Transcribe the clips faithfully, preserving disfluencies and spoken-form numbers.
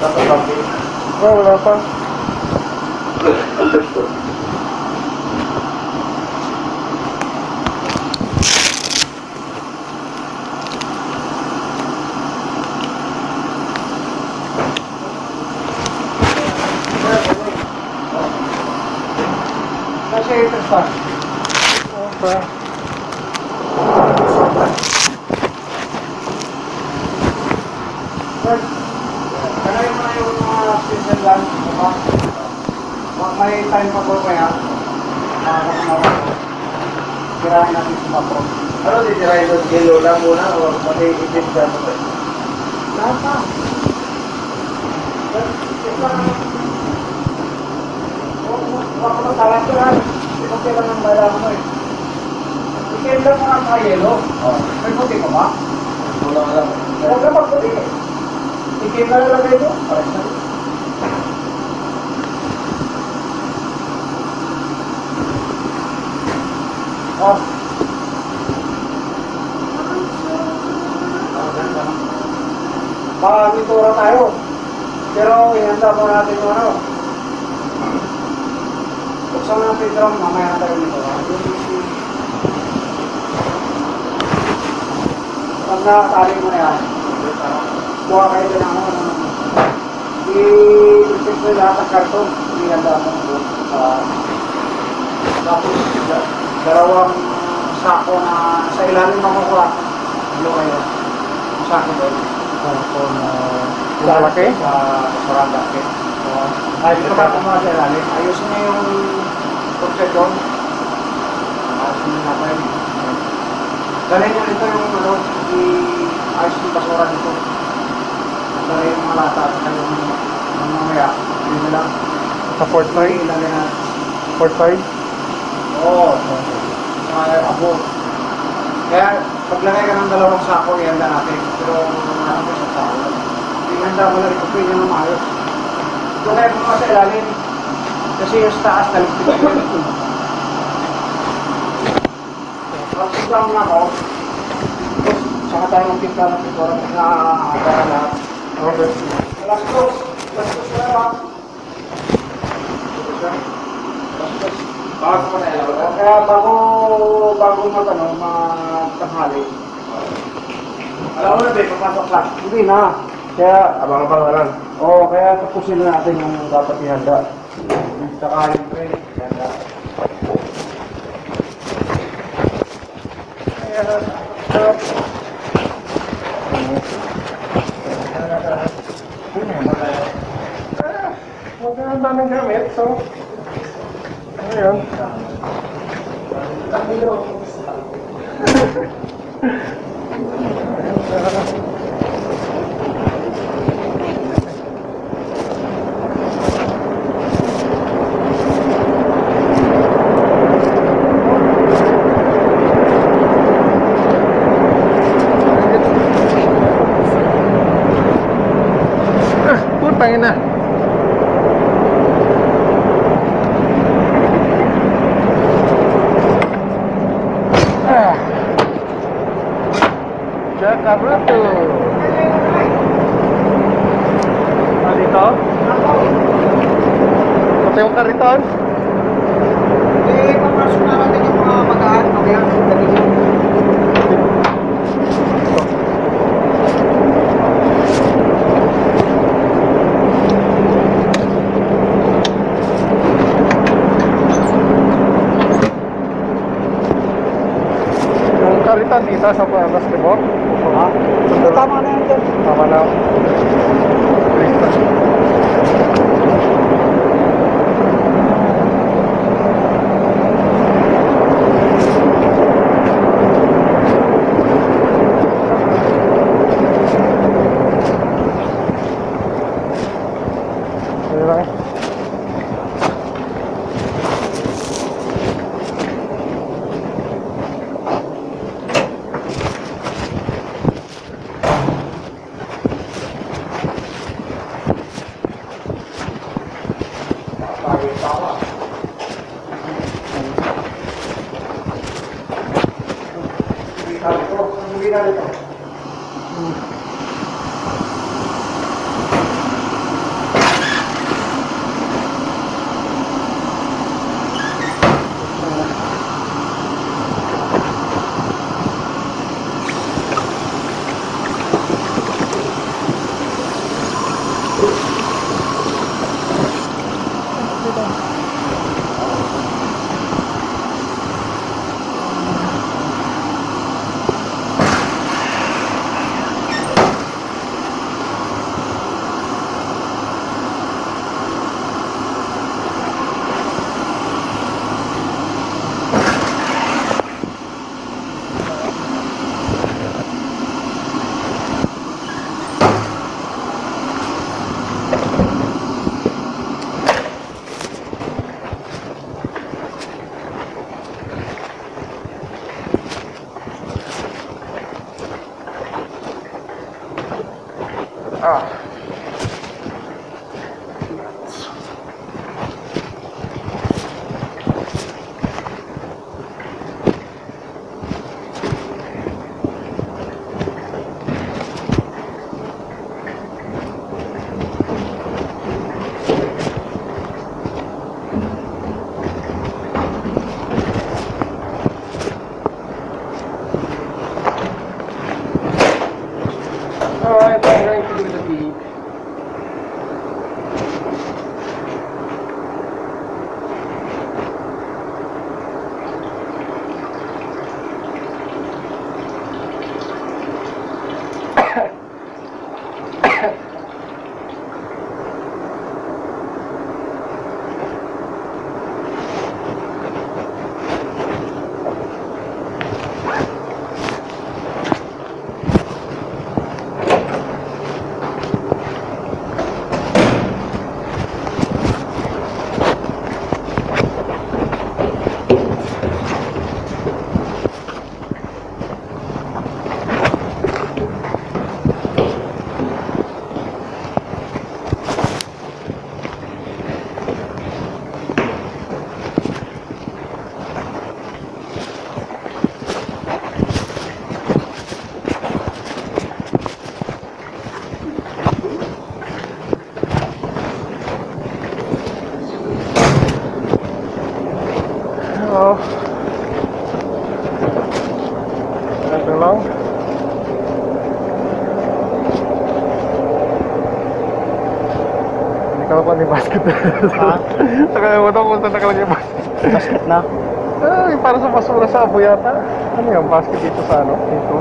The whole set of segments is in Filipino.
nakatabi. Oh, wala pa. Kasi ito pa. Okay. Kanayin mo na yung mga season lang. May time pa po kaya. Nakakasama ko. Tirahin natin sa makro. Ano titirahin doon? Yellow lang muna o pati itim ka mo ba? Lahat na. Ito lang. Huwag ko magkalat ko lang. Ito kailan ng bayan mo eh. Ikim lang mo ang mga yellow. May puti ka ba? Wala ka lang. Huwag ka magputi eh. Ikim na lalagay mo. Pares na. Oh. Baka pintura tayo. Pero ihanda mo natin yung ano. Buksan mo natin yung drum, mamaya na tayo nito. Pag nakatali mo na yan, buha kayo din ang ano. I-check mo lahat ng karton. Ihanda mo doon. Tapos, dalawang sako na sa ilalim makukuha. Ano kayo? Sako doon. Sako na lalaki? Sa restaurant laki. Ay, dito ka kumuha sa ilalim. Ayusin niya yung project doon. Ayusin niya na yun. Dalhin niya nito yung ano, i-ayos yung basura dito. Dalhin yung mga lata at yung mamaya. Yun na lang. Sa port side? Ilalagay na. Port side? Oo. Mga abo. Kaya, paglagay ka ng dalawang sako, ihanda natin. Pero, ano ko sa sako? Ihanda mo na rin kung pwede na maayos. Ito kaya kung sa ilalim. Kasi yung sa taas, talipin ko yun. Tapos lang na ako. Tapos, saka tayo ng timpla ng pintura na nakakara lahat. Okay. Last close. Last close na lang. Last close. Bago ko na ilaw. Kaya bago, bago mag-ano, mag-tanghali. Alam mo na ba, papasok lang. Hindi na. Kaya, Abang-abang na lang. oo, kaya tapusin na natin yung dapat ihanda. Saka yung tray, ihanda. Kaya, sarap. Huwag na ang daming gamit, so... Ayan. Ah, putangin na. Jakarta. Ah, dito? Ito yung kariton? Eh, papasok na natin yung mga magaan. Kaya, dali nyo. Yung kariton dito sa basketball? Ha? Tama na yan dyan. Tama na. Sige lang. Ah. Alright, I'm going to do the bead. Oh. Ito lang. Hindi ka pa ni basket. Ha? Nakalimutan ko kung saan nakalagay yung basket. Basket na. Ay, para sa basura sa abo yata. Ano yung basket dito sa ano? Dito.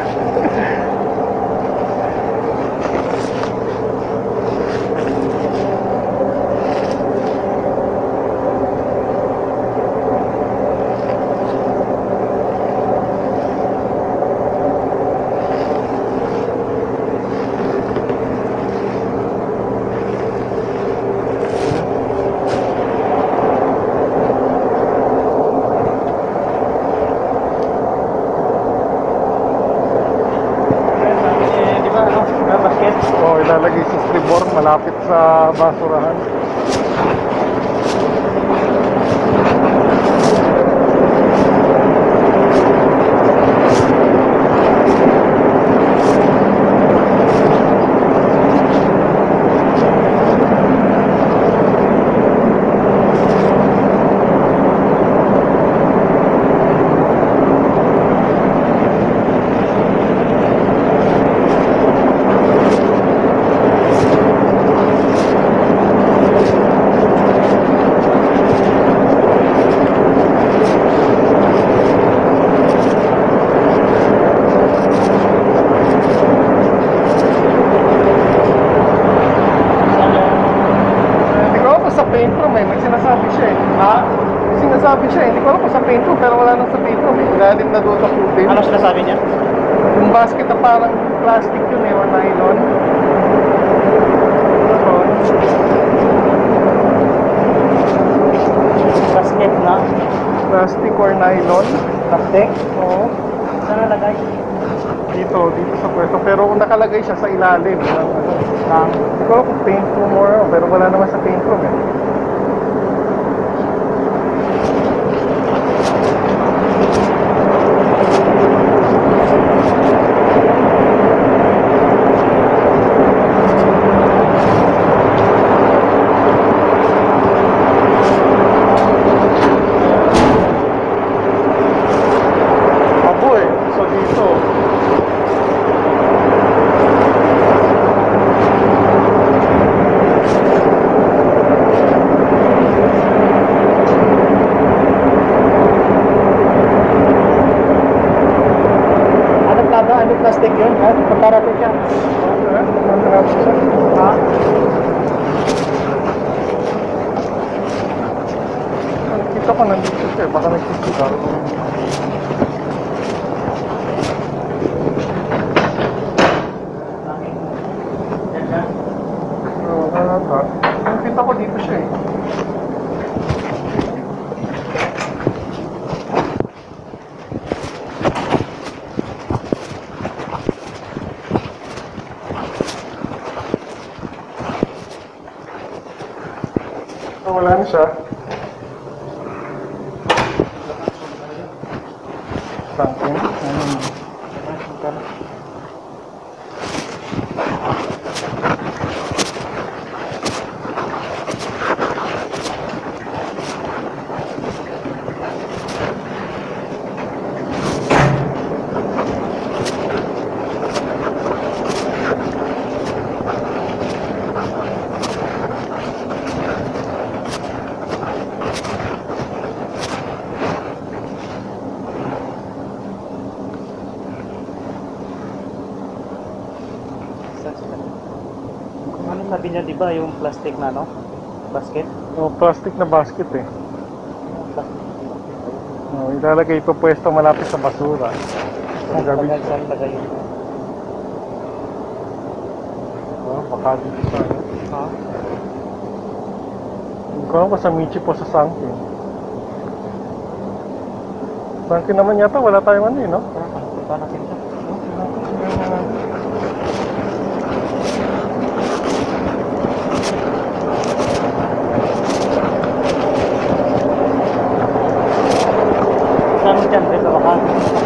Oh, ilalagay sa stribor malapit sa basurahan. Sinasabi siya, hindi ko alam kung sa paint room, pero wala nang sa paint room eh. Ilalim na doon sa putin. Ano sinasabi niya? Yung basket na parang plastic yun eh, or nylon. Basket na? Plastic or nylon. Plastic? Oo. Saan nalagay? Dito, dito sa pwesto. Pero kung nakalagay siya sa ilalim ng ano. Ng? Hindi ko alam kung paint room or ano, pero wala naman sa paint room eh. Plastic yun, ha? Pagkarapit siya. Pagkarapit siya. Ha? Kita ko nandito siya, baka nagsisigaw. Oo, wala ka. Nakita ko dito siya eh. lang siya. Sangkin. Ano? Ano sabi niya, di ba, yung plastic na, no? Basket? Oh, plastic na basket eh. Plastic. Oh, ilalagay ito pwesto malapit sa basura. Ang gabi. Lagay, saan lagay yun? Oh, baka dito sa ano. Ha? Hindi ko alam kung sa Michi po sa Sangkin. Sangkin naman yata, wala tayong ano eh, no? Punta natin siya. Saan mo dyan, Red? Baka?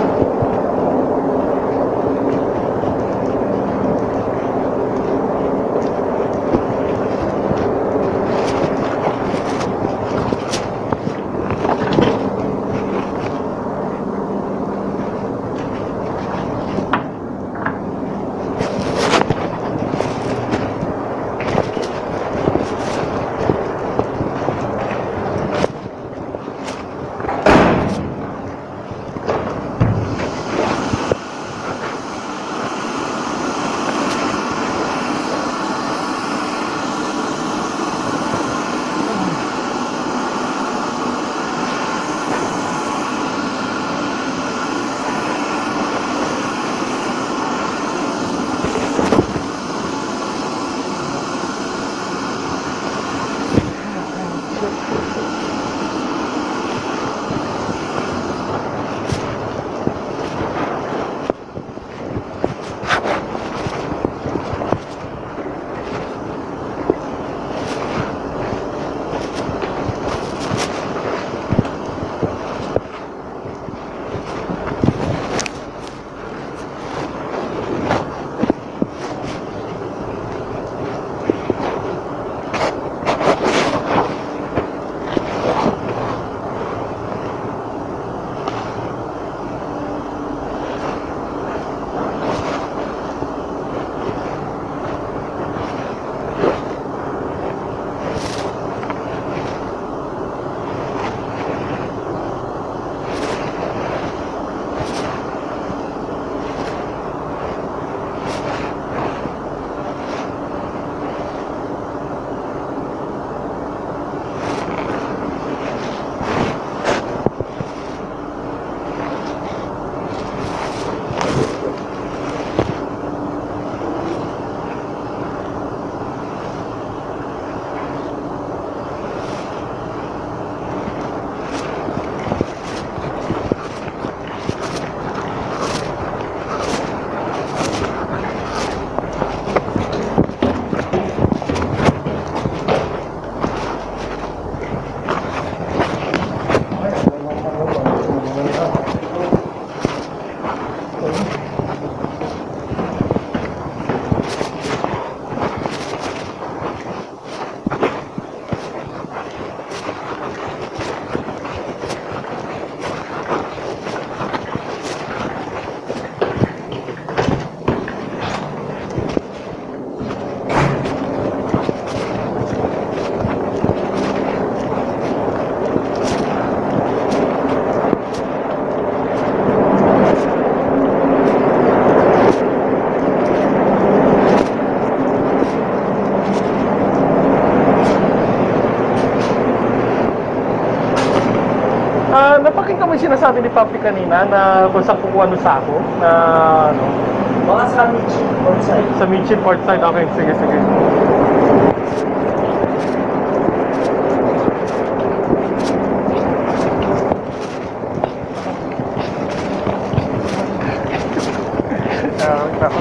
Ah, napakita mo yung sinasabi ni Papi kanina na kung saan kukuha ng sako na ano? Baka sa Michi, on site. Sa Michi Port Side. Okay, sige, sige. Ah, nako,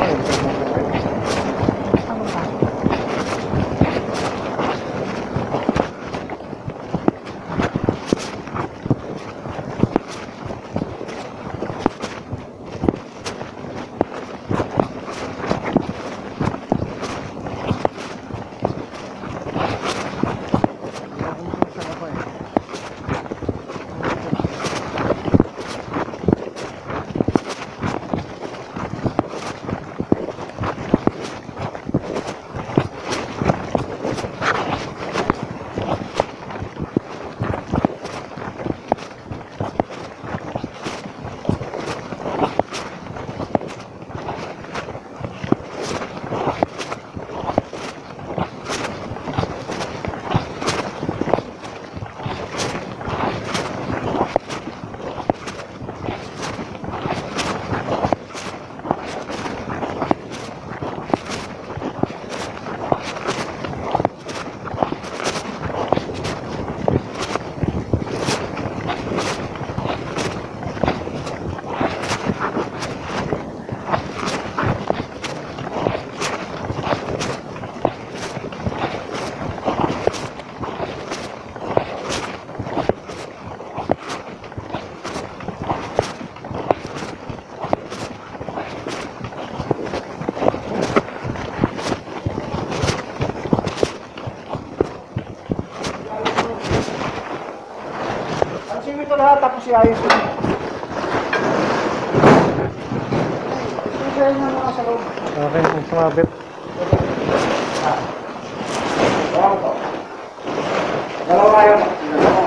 kasi ayos yun. Ibigay niya muna sa loob. Okay, kung sumabit. Ah. Dalawa to. Dalawa kayo. Dalawa.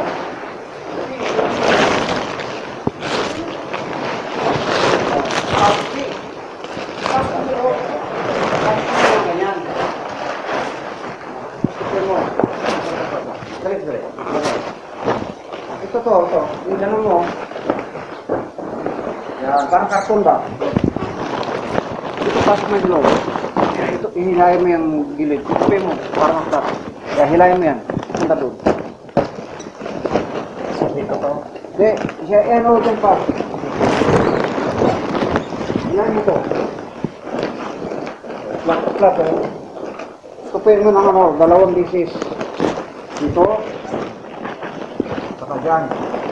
Ah, okay. Tapos ang loob. Tapos ang ganyan. Ito mo. Galit, galit. Ito to, ito. Yung ganun mo. Yan, parang karton ba? Ito pasok mo yung loob. Ito, ihilayin mo yung gilid. Ito mo, parang magkat. Kaya hilayin mo yan. Punta doon. Dito to. Hindi, siya, yan o, dyan pa. Hilayin mo to. Flat, flat o. Stupin mo ng ano, dalawang bisis. Dito. Saka dyan.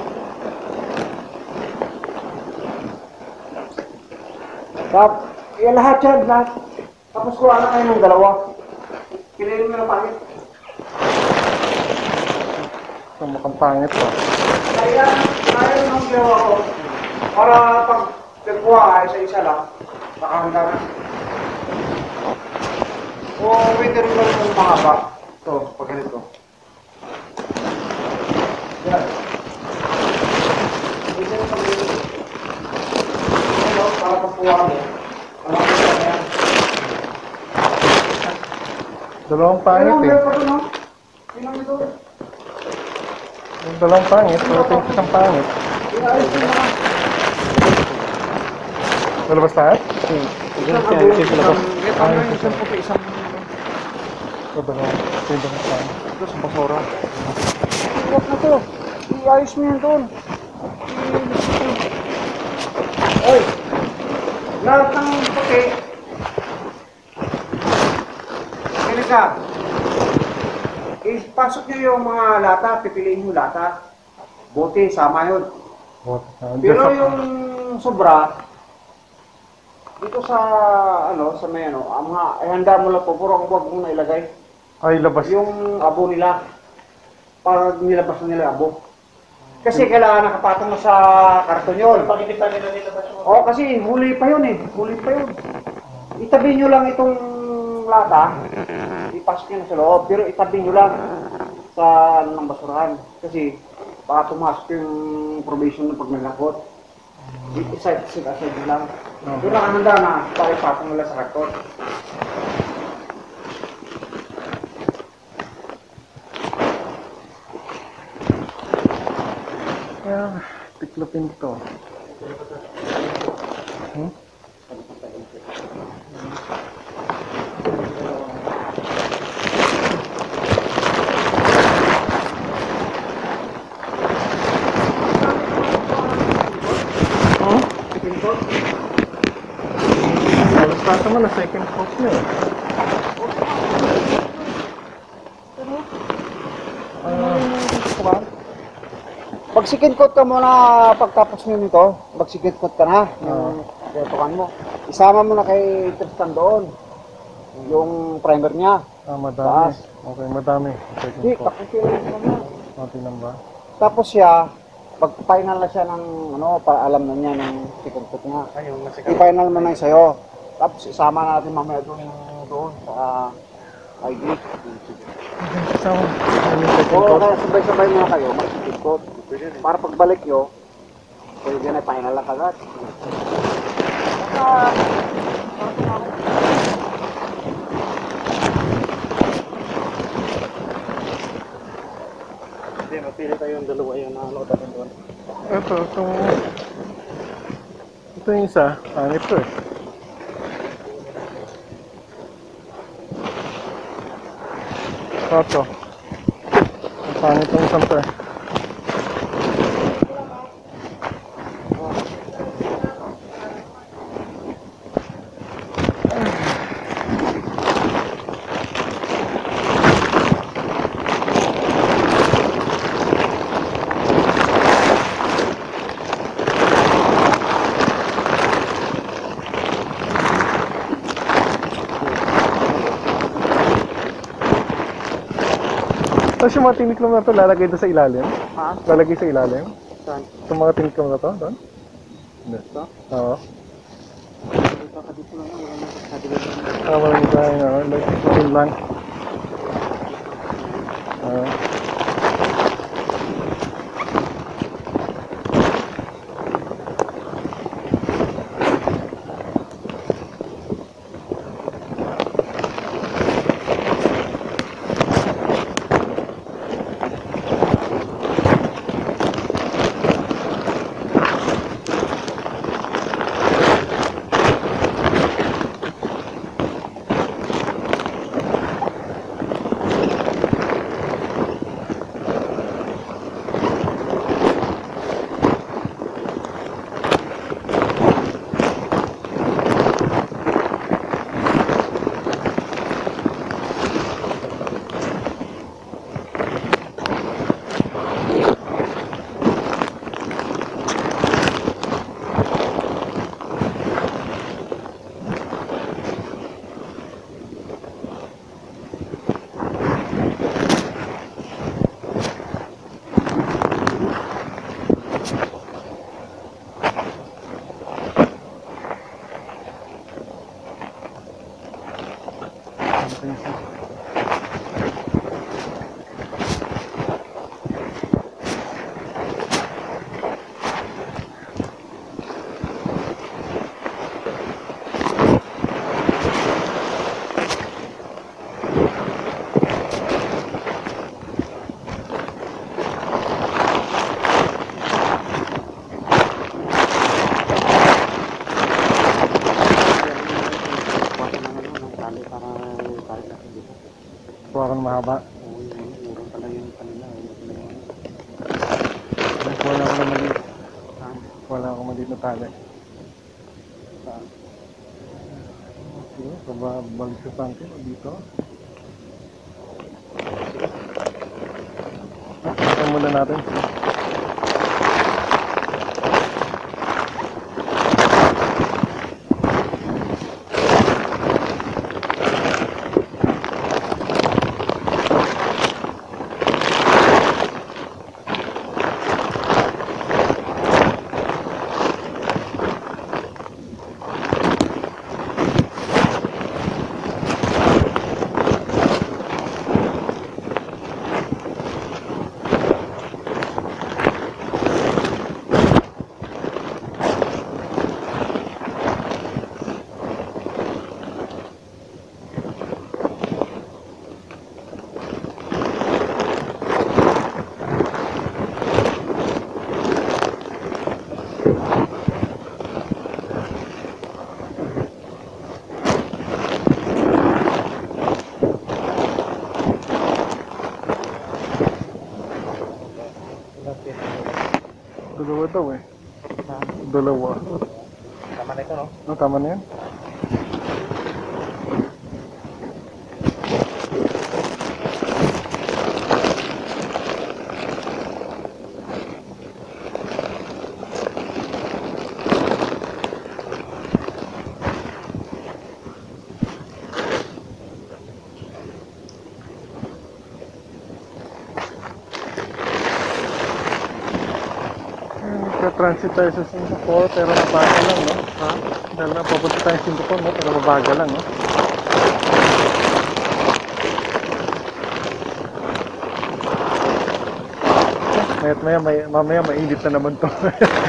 Tap, yan lahat yan, lahat. Tapos kuha na kayo ng dalawa. Piliin mo na pangit. Ito mukhang pangit pa. Kaya, kaya nung ginawa ko, para pag nagkuha ka, isa-isa lang, nakahanda na. O, pwede rin lang yung mahaba. Ito, pag ganito. Yan. Pwede rin pag ganito. Ano, para pagkuha mo. Alam mo na yan. Dalawang pangit Ayun, eh. meron pa ito, no? Tingnan mo ito. Yung dalawang pangit, pero ito yung isang pangit. Inaayos mo na. Lalabas lahat? Isang abo, isang... Ay, isang puti, isang... Ito dalawang, ito yung dalawang pangit. Ito sa basura. Huwag na to. Iayos mo yan doon. Oy! Lahat ng puti. Ganito. Ipasok nyo yung mga lata. Pipiliin nyo lata. Bote, sama yun. Pero yung sobra, dito sa, ano, sa may ano, ang mga, eh, handa mo lang po, puro ang huwag muna ilagay. Ay, labas. Yung abo nila, para nilabas na nila abo. Kasi kailangan nakapatong na sa karton yun. Pag-inipan nila nilabas mo. Oo, kasi huli pa yun eh. Huli pa yun. Itabi nyo lang itong lata, ipasok nyo na sa loob, pero itabi nyo lang sa ano, ng basurahan. Kasi baka pumasok yung probation ng pag nalakot. Iside-side nyo lang. Doon nakahanda na para ipatong nila sa karton. Kaya, tiklopin to. Hmm? Hmm? Second coat. Alas pa naman na second coat na eh. Ah, Pag second coat ka muna, pagtapos nyo nito, pag second coat ka na, yung tutukan mo. Isama mo na kay Tristan doon, yung primer niya. ah, madami. Taas. Okay, madami. Second Hindi, coat. pakusilin mo na. Mati lang ba? Tapos siya, pag final na siya ng, ano, para alam na niya ng second coat niya. Ayun, nasigaw. I-final mo na yung sa'yo. Tapos isama natin mamaya doon, doon sa I D. Isang, ano yung second Oo, coat? kaya sabay-sabay muna kayo, mag-second coat. Para pagbalik nyo, pwede na final lang agad. Baka, Hindi, mapili tayo yung dalawa yun na ano natin doon. Ito, itong... Ito yung isa. Pangit to eh. Ito. Ang pangit yung isang to eh. Tapos yung mga tiniklong na ito, lalagay doon sa ilalim? ha? Lalagay sa ilalim? Saan? Itong mga tingkong na to, doon? Hindi. Ito? Oo. Dito ka dito lang. Wala na sa kabila lang. Ah, maraming tayo nga. Like, lang. Oo. Kuha ka ng mahaba. Oo, yun. Meron talaga yung kanila. Wala ako na maliit. Saan? Wala ako maliit na tali. Saan? Okay, babalik sa tangke dito. Ayan muna natin. Dalawa daw eh. Dalawa. Tama na ito, no? No, tama na yan. Transit tayo sa Singapore pero mabagal lang, no? Ha? Dahil na papunta tayo sa Singapore, no? Pero mabagal lang, no? Maya't maya, may, mamaya mainit na naman to.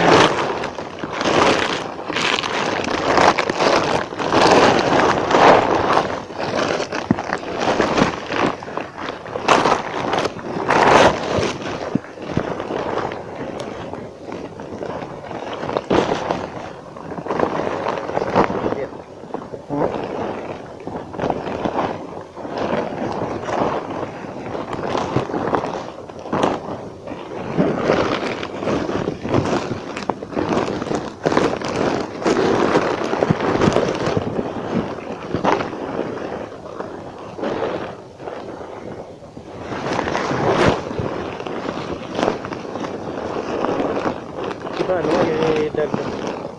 Diba, ano? Yung dagdag.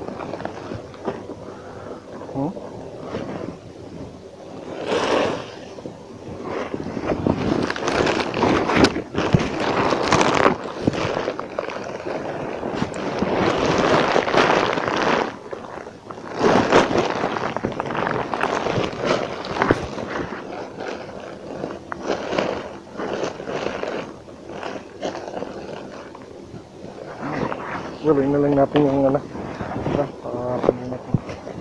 Hmm? Gawin na lang natin yung ano. Ito, pakapagin natin.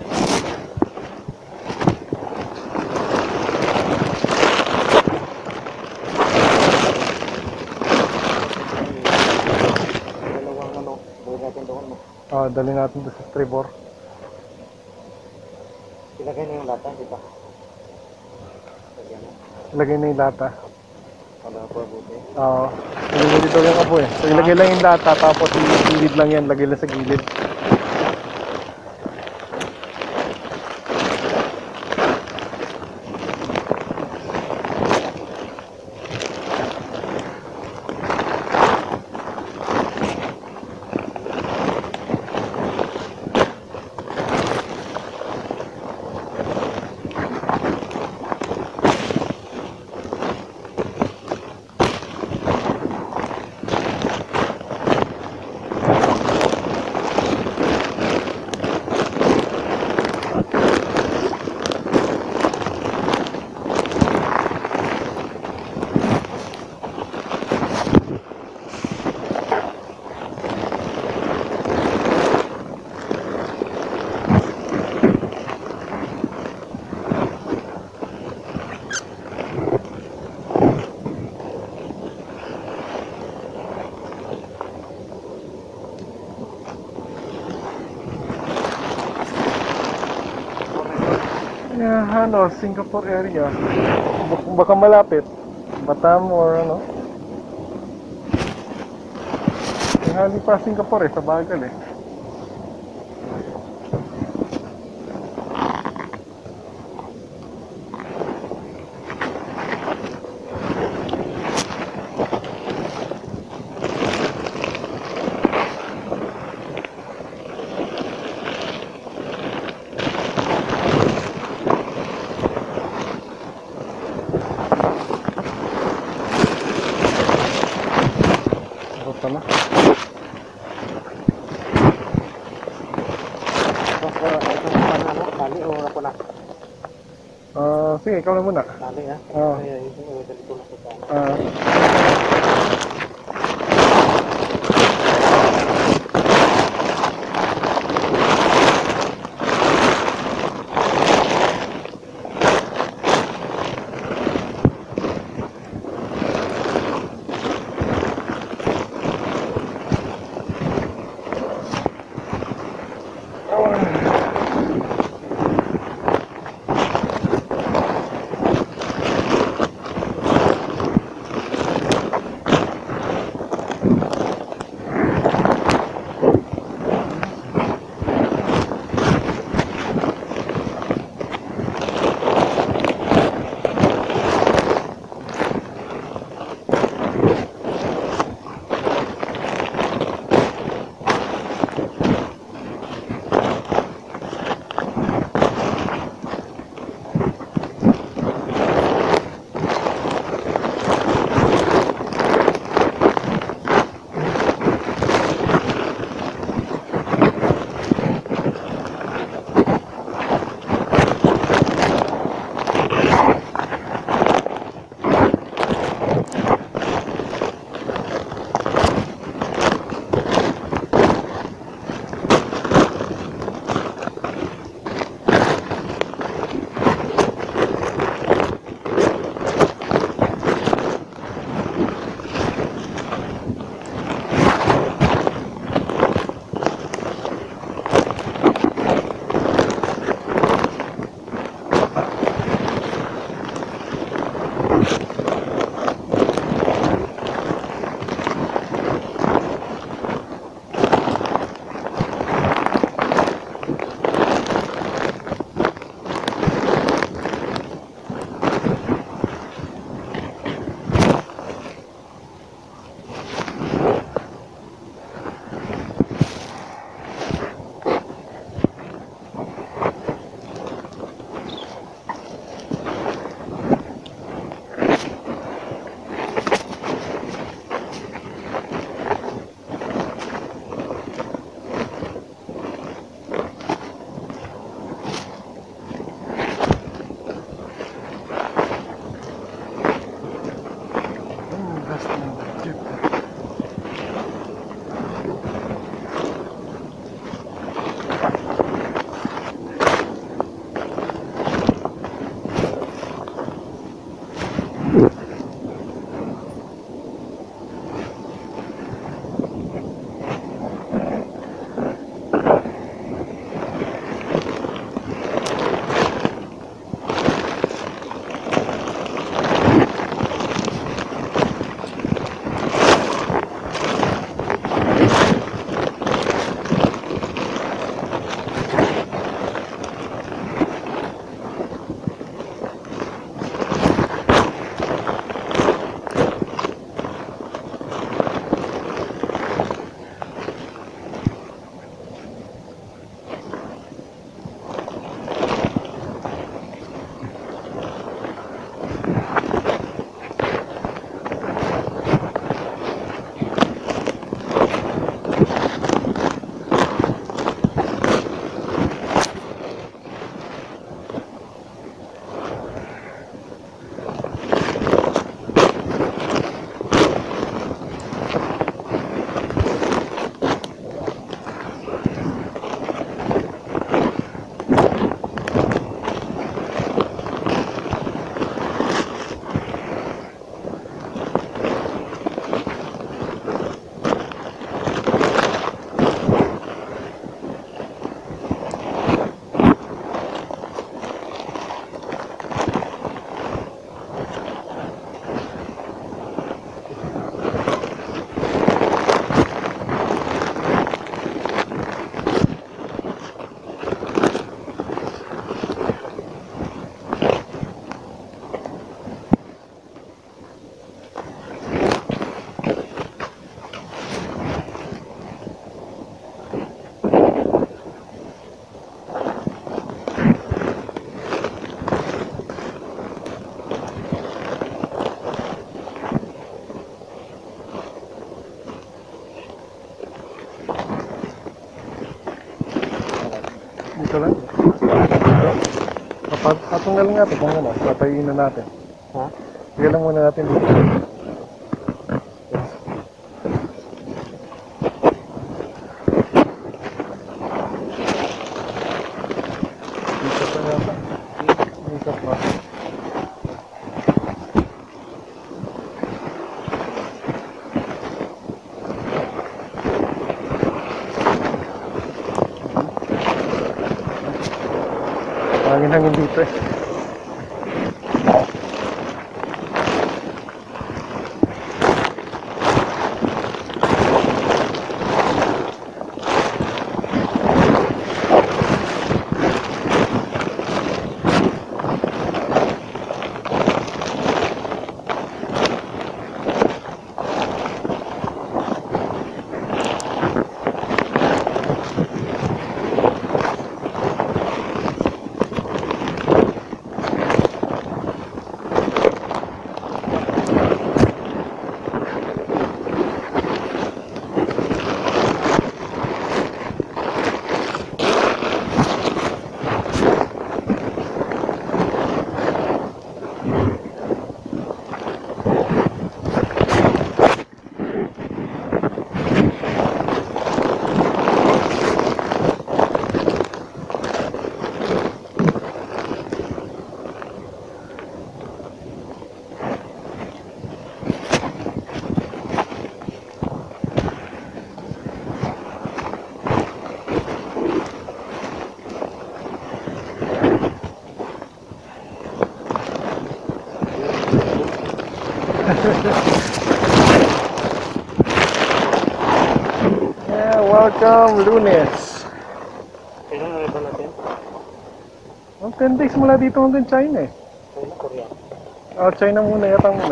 Dalawang ano, buhay natin doon. No? Ah, dali natin doon sa tribor. Ilagay na yung lata, di ba? Lagyan mo. Ilagay na yung lata. Wala po, buti. Oo. Ilagay dito yung apo eh. So, ilagay lang yung lata, tapos yung gilid lang yan. Lagay lang sa gilid. Yeah, ano, Singapore area. Bak- Baka malapit. Batam or ano. Tinghali pa Singapore eh, sa bagal eh. Pala. Tali o ako na? Ah, sige, ikaw na muna. Tali ha? Oo. Kaya yung dito na sa Ah. Dito lang. Papat atong na lang natin kung ano, patayin na natin. Ha? Sige lang muna natin dito. Dito pa yata. Dito pa. Hangin-hangin dito eh. Yeah, welcome Lunes. Kailan na ba natin? Ang ten days mula dito hanggang China eh. China, Korea. Oh, China muna, yata muna.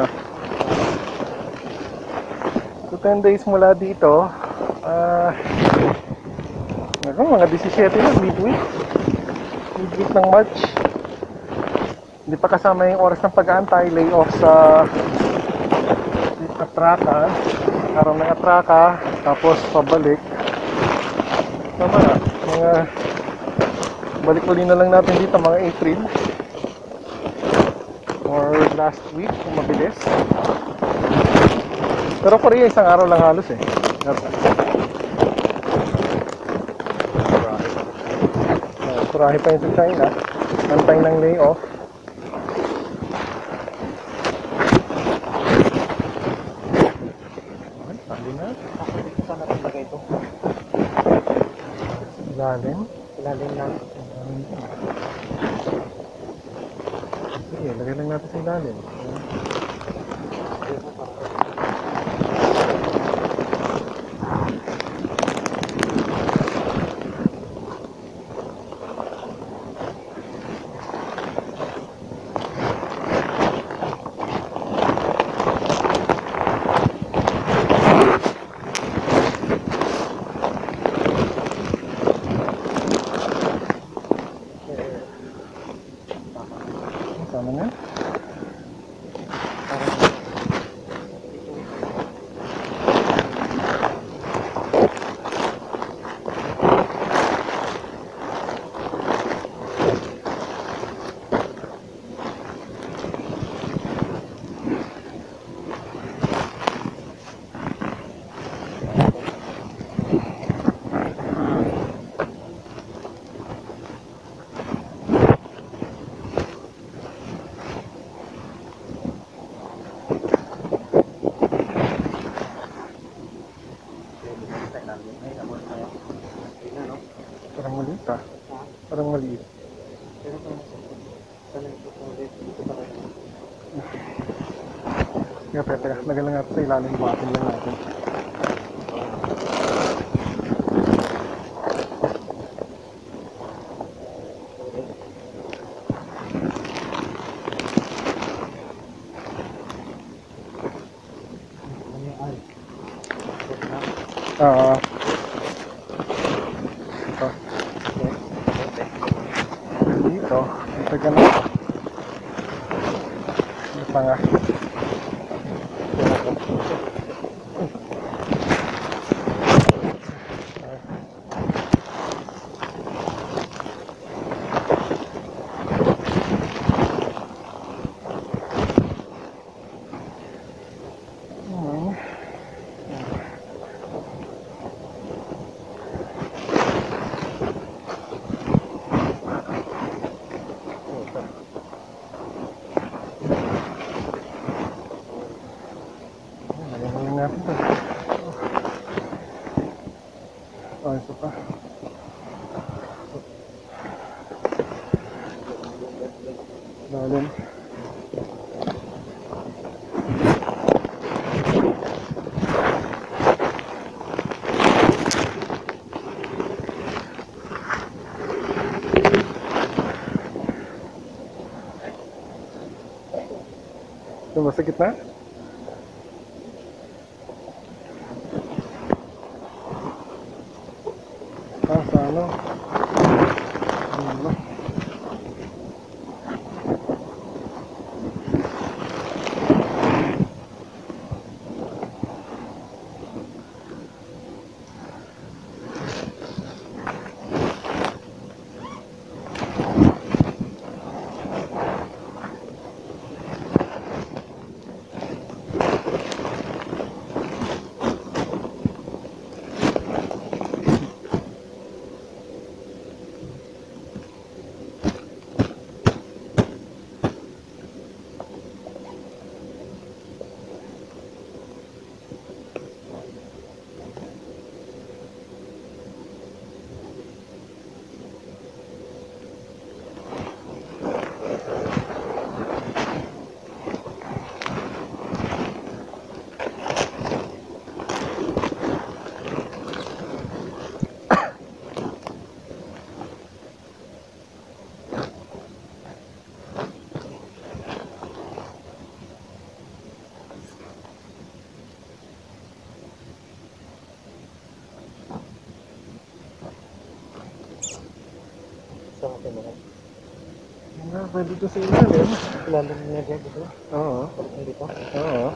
So ten days mula dito. Ah, uh, mga seventeen na, midweek. Midweek ng March. Hindi pa kasama yung oras ng pag-aantay, layoff sa Atraka. Araw ng Atraka, tapos pabalik. Tama na, mga balik uli na lang natin dito mga April or last week kung mabilis. Pero Korea isang araw lang halos eh. Kurahe pa yun sa China, antay ng layoff. Ilalim? Ilalim lang. Sige, lagay lang natin sa ilalim. Tama na? Parang maliit ah. Parang maliit. Kaya teka, teka, lagyan lang natin sa ilalim, batin lang natin. Oo. Ito. Dito. Ito ka na. Ito nga. Lalim. Ito ba sa gitna? Ah, sa ano? Ano? Sa akin mo. Ah, pwede ito sa ilalim. Ilalim niya dyan dito. Oo. Dito. Oo.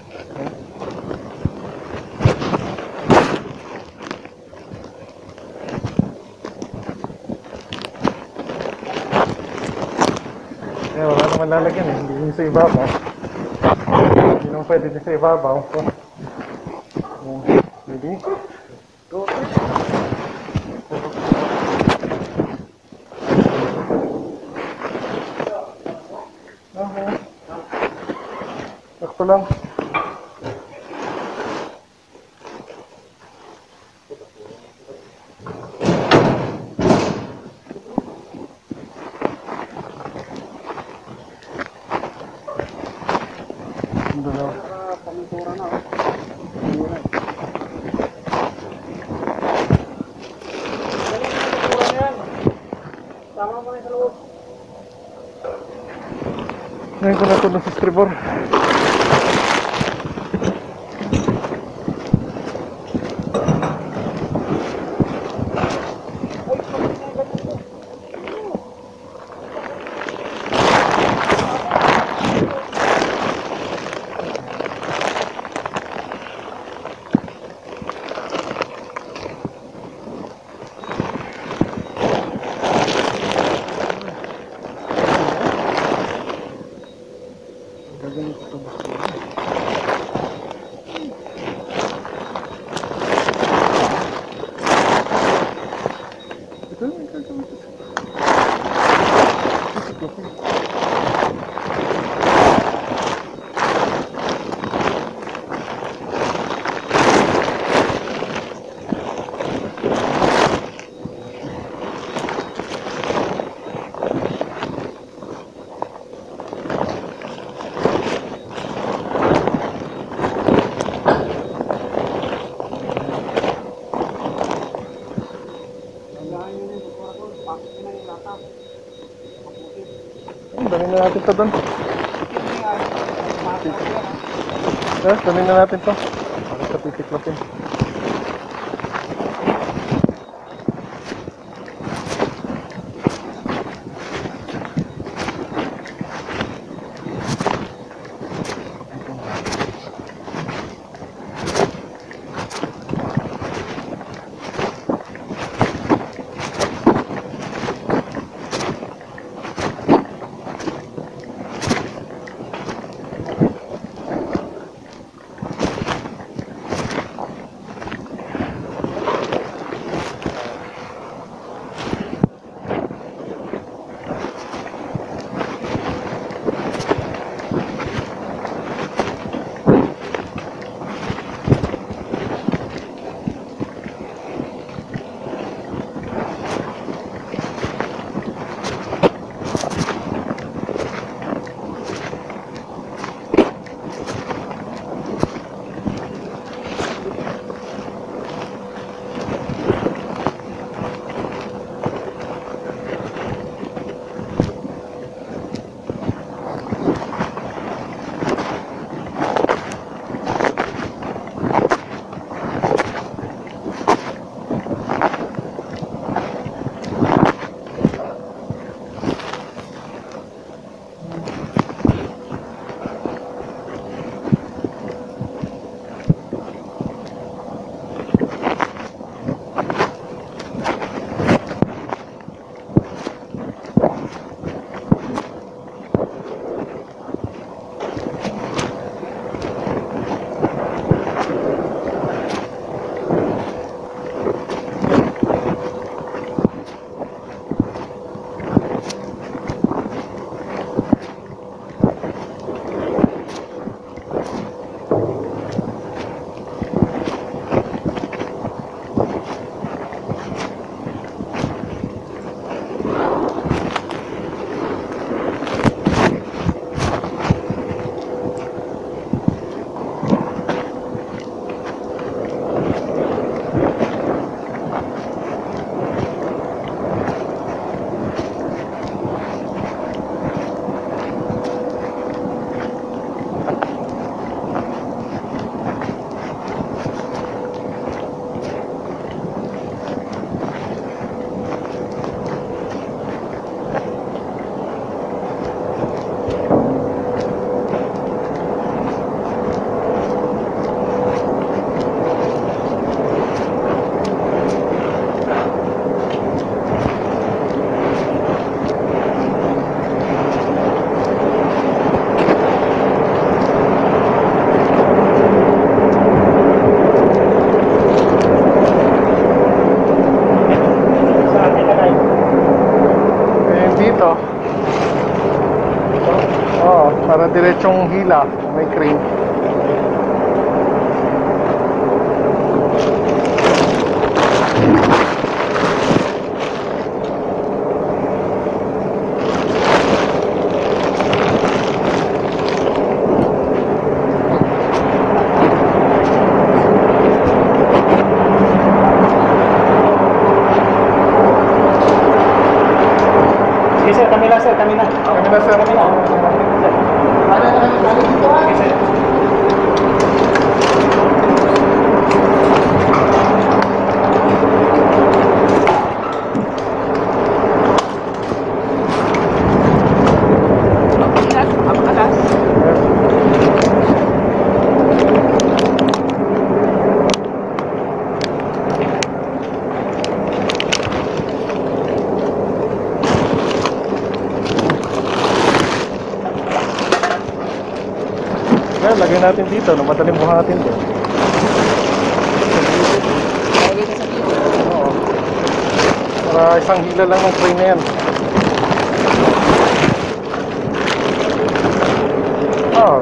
Eh, wala naman lalagyan eh. Hindi yung sa ibabaw. Hindi naman pwede din sa ibabaw. So, um, maybe. Go. Okay. Sakto lang. Doon na. Pamintura na. Tama mo na sa loob. Ngayon ko na ito ng subscriber. Dami na natin to doon. Yes, dami na natin to. Para sa titiklopin. dito. Oo, para diretsong hila. May crane. Sige sir, kami lang sir, kami na. Kami na sir. Kami na. Ano na kami kami dito ha? Sige sir. Yan, lagay natin dito. No, madaling buhatin to. Oo. Para isang hila lang ng crane na yan. Oh.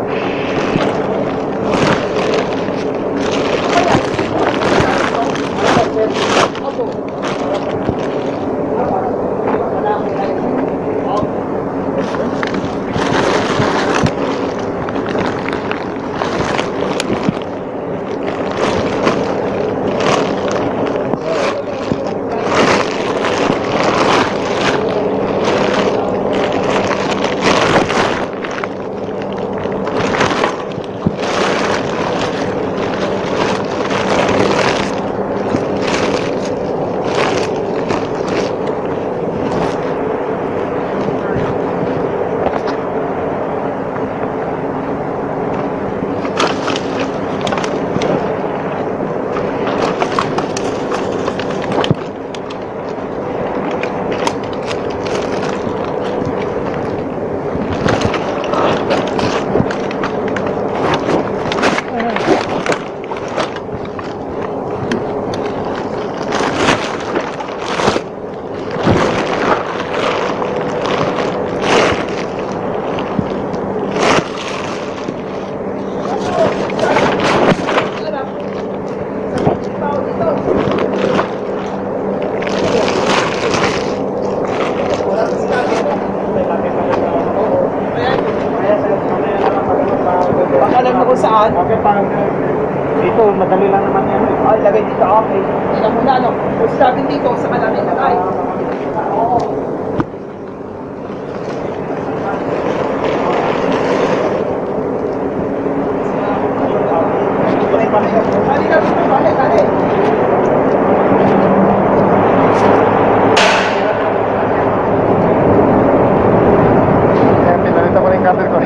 Alam mo kung saan? Okay, parang dito, madali lang naman yan. Ay, lagay dito. Okay. Tingnan muna, ano? Kung sabi dito, sa kalamin lagay. Oo. Balik na dito, balik, balik. Yan, pinalita ko na yung cutter ko.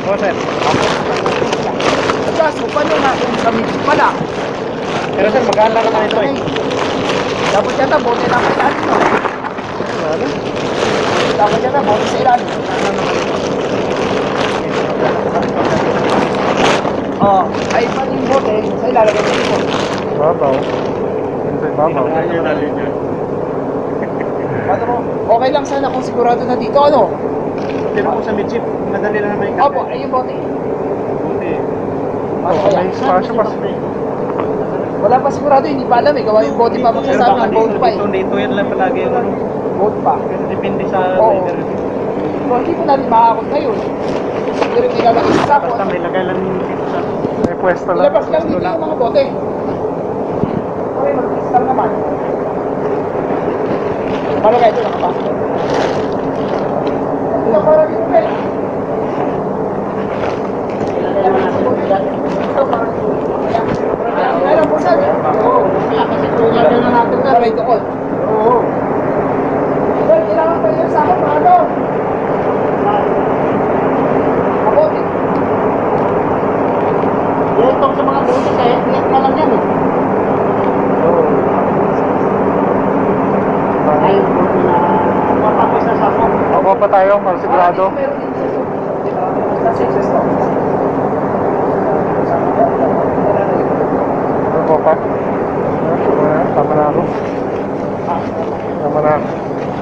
Oo, sir. Kaso, paano nga kung sa midget pala? Pero sir, maganda naman ito eh. Dapat yata, bote na may ilalim, no? Ano? Dapat yata, bote sa ilalim. Oo. Ay, pati yung bote, sa ilalagay sa ito. Babaw. Yun sa babaw. Paano mo? Okay lang sana kung sigurado na dito, ano? Pero kung sa midship, madali lang naman yung Opo, ay yung bote. Buti. Oo, may spasyo pa. Wala pa sigurado, hindi pa alam eh. Gawa yung bote pa magsasabi ng bote pa eh. Dito, dito yan lang palagi yung ano. Bote pa. Pero depende sa Oo. rider. So, hindi po natin makakot ngayon. Pero nilalagay sa sako. Basta may lagay lang dito sa... May pwesto lang. Ilabas lang dito yung mga bote. Okay, mag-install naman. Paano kayo ito nakapasok? Ito para dito kayo. Ito para dito. Kailan po saan? Oo. Kasi tulad na natin na right to call. Oo. Well, kailangan pa yun sa akin, ano? Mabote. Yung itong sa mga bote, kaya tiyak na lang yan eh. Oo. Ay, bote na mapapos na sa ako. Ako pa tayo, para sigurado. Meron din sa suko. Sa sexes to. Ako pa. Ah, Tama na ako. Tama na ako.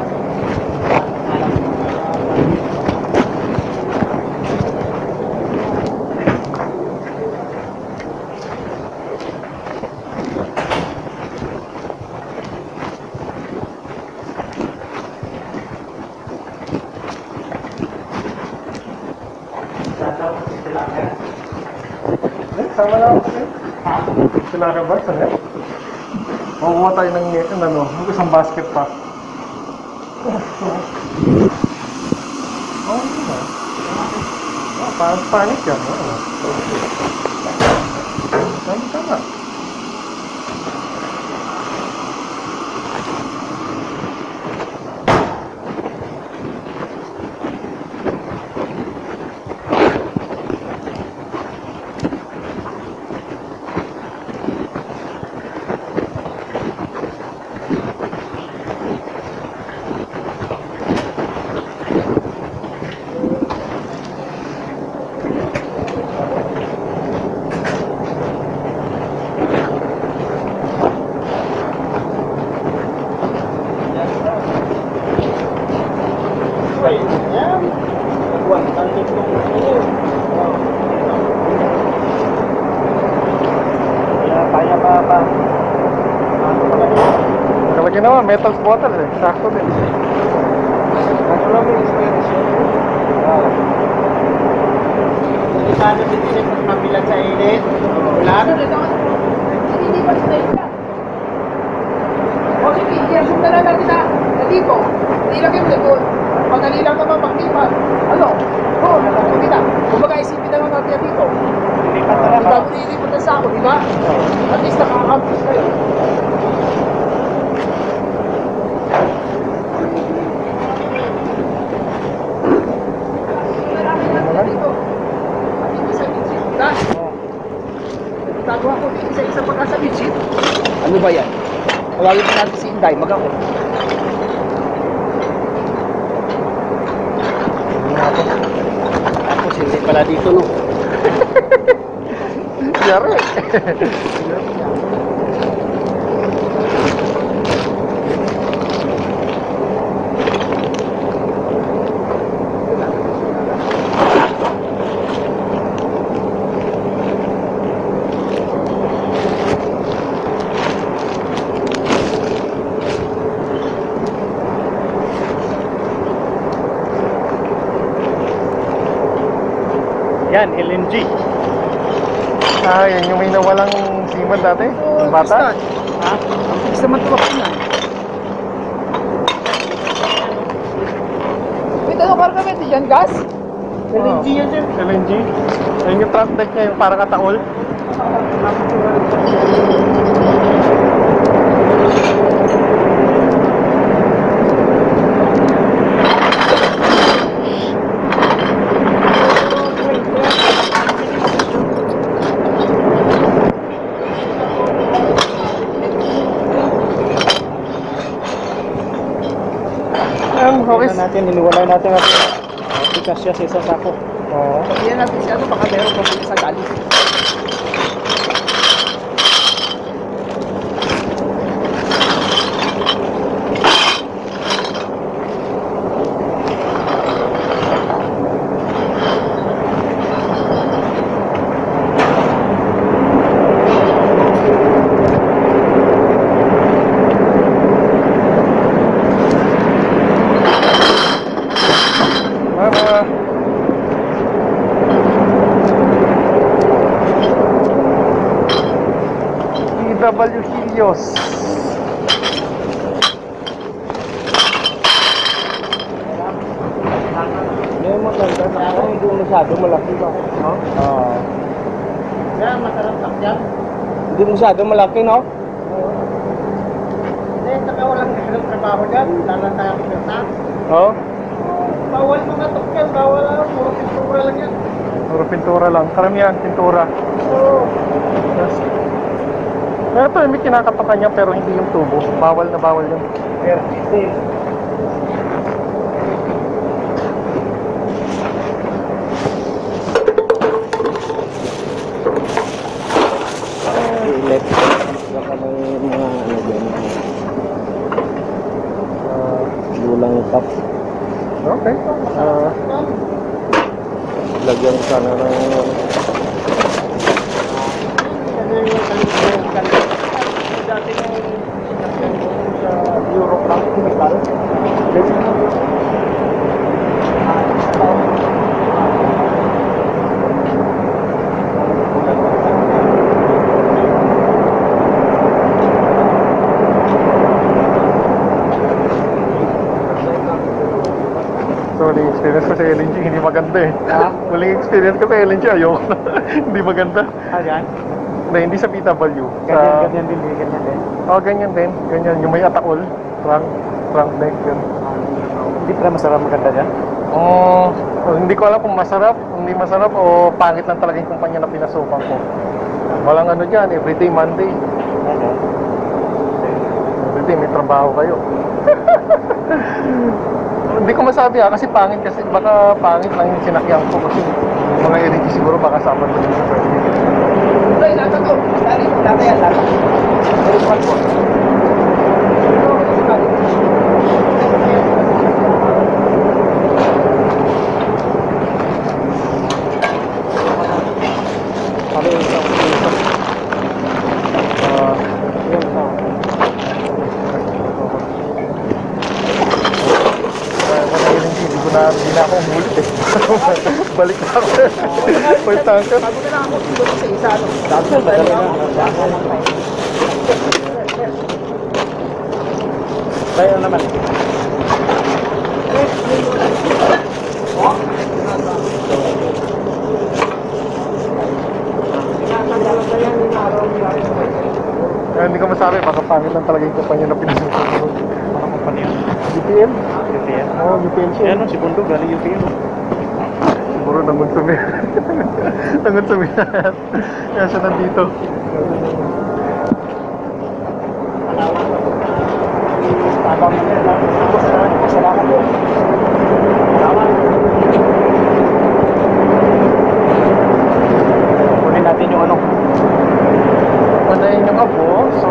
Sama na ako. Sila ka ba? Saan yan? Makuha tayo ng net, ano, isang basket pa. Oh, ano? Oh, parang panic yan. Oh. Tama, tama. Kalagyan naman, metal bottle eh. Sakto din. Ano lang yung inspiration? Sana din din pag mabilag sa init. Wala na rin ako. Hindi pa sila yun lang. O sige, i-assume na lang natin na na dito. Nilagay mo na doon. Madali lang naman pag-lipat. Ano? Oo, nalagay kita. Kumbaga isipin na lang natin na dito. Lipat na lang. Di ba mo nilipat na sa ako, di ba? At least nakaka-campus kayo. Nagagawa ko din isa-isa pa sa midship. Ano ba yan? Tawagin pa natin si Inday, mag-ako. Tapos hindi pala dito, no? Yari. Yan, L N G. Ah, yan yung may nawalang seaman dati? Yung bata? Ha? Ang bilis naman tumakbo na. Wait, ano parang kami? Diyan gas? L N G yan dyan. L N G? Ayun yung truck deck niya, yung parang kataol. yan, okay. Tingnan natin, iniwalay natin natin. Bigas siya sa isang sako. Oo. Sabihan natin si ano, baka meron pa sa galis. Mama. P W Helios. Hindi mo ganda na ako, hindi mo masyado malaki ba? No? Oo. Kaya masarap takyan. Hindi masyado malaki, no? Hindi, saka walang hirap trabaho dyan. Lalang tayo ang pirta. Oo. Bawal mga tukyan, bawal lang. Puro pintura lang yan. Puro pintura lang. Karamihan, pintura. Oo. Yes. Pero ito, may kinakatakan niya pero hindi yung tubo. Bawal na bawal yun. Persis. Electric. Baka may mga ano dyan. Uh, lulang cup. Okay. Ah, Lagyan sana ng Dati nung sinakyan ko sa Europe lang, metal. sorry, experience ko sa L N G, hindi maganda eh. Ha? Muling experience ko sa L N G, ayoko na. Hindi maganda. Ah, yan? Hindi, hindi sa B W. Sa... Ganyan, ganyan din, ganyan din. Oh, ganyan din. Ganyan, yung may atakol. Trunk, trunk neck, yun. Hindi pala masarap maganda dyan? Oh, hindi ko alam kung masarap, hindi masarap o pangit lang talaga yung kumpanya na pinasukan ko. Walang ano dyan, everyday Monday. Ano? Everyday may trabaho kayo. Hindi ko masabi ha, kasi pangit kasi baka pangit lang yung sinakyan ko kasi mga L N G siguro baka sama na din sa pwede. Ay, lata to. Dali, lata yan, lata. Dali, one po. Ano yung isang isang? Ah, Yung isang. Kaya ko na L N G, hindi ko na, hindi na ako umulit eh. Balik na ako. Point tanker. Bago na lang ako siguro sa isa. ano. Dami na, madali na. Tayo naman. Kaya hindi ko masabi, baka pangit lang talaga yung kumpanya na pinasukan ko. Ano kumpanya? U P L? U P N? Oo, U P L siya. Yan o, si Bundo, galing U P N. Siguro nangun sumi. Nangun sumi na. Kaya siya nandito. Abang na yan. Salamat po. Salamat. Kunin natin yung ano. Panayin yung abo, so...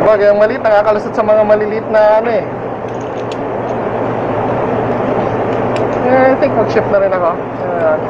Sabagay, ang maliit nakakalusot sa mga maliliit na ano eh. Eh, I think mag-shift na rin ako. Ayan.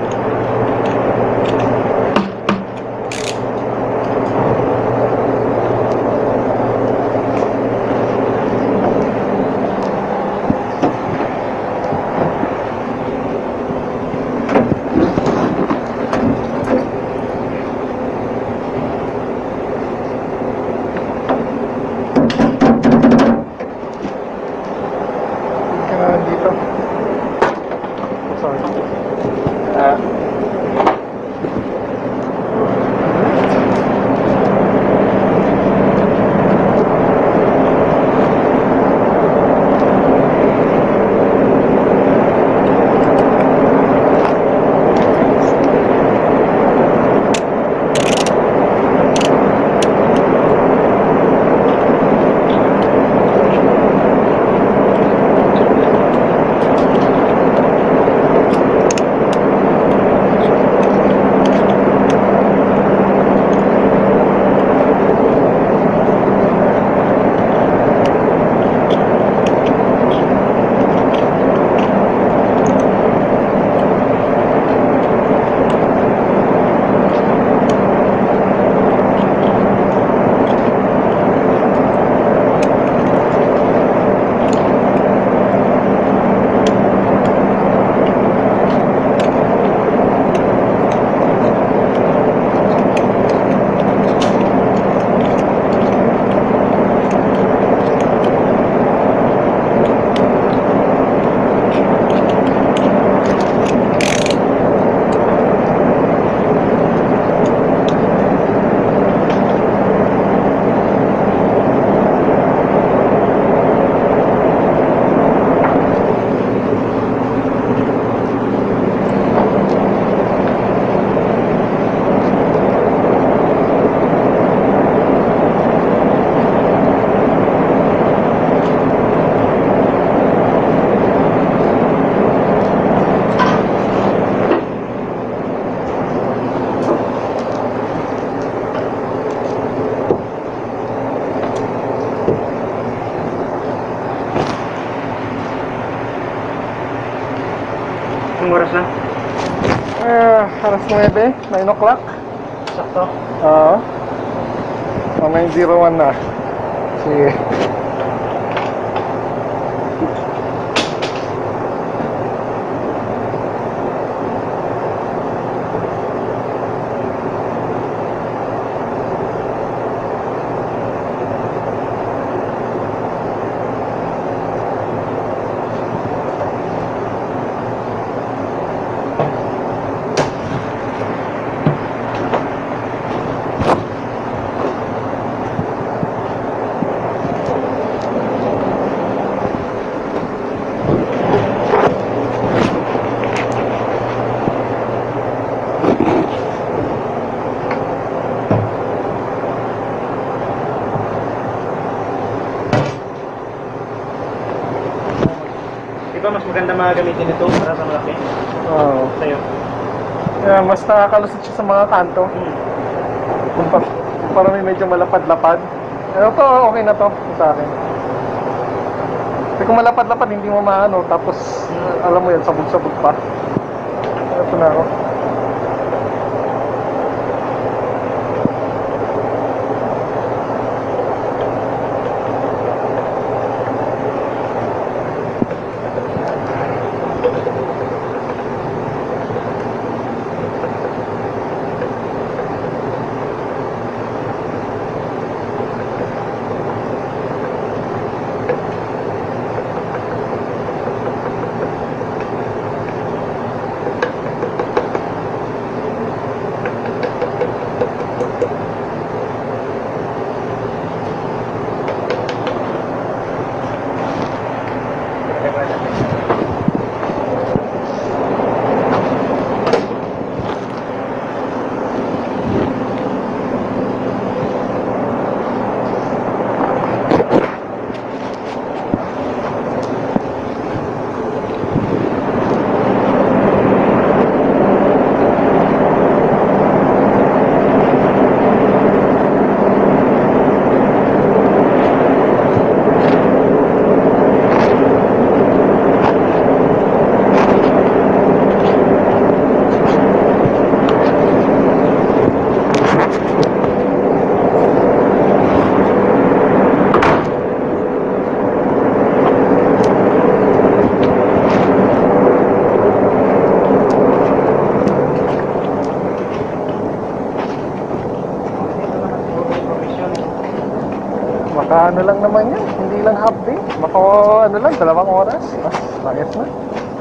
Anong oras na? Ah, alas nuwebe, nine o'clock. Sakto. Oo. Uh, nine oh one na. Sige. Di ba mas maganda mga gamitin ito para sa malaki? Oo. Sa'yo. Yeah, mas nakakalusot siya sa mga kanto. Hmm. Kung pa, parang may medyo malapad-lapad. Ano to, okay na to sa akin. Kasi kung malapad-lapad, hindi mo maano. Tapos, alam mo yan, sabog-sabog pa. Ito na ako. Baka ano lang naman yan, hindi lang half day. Baka ano lang, dalawang oras. Ah, ayos na.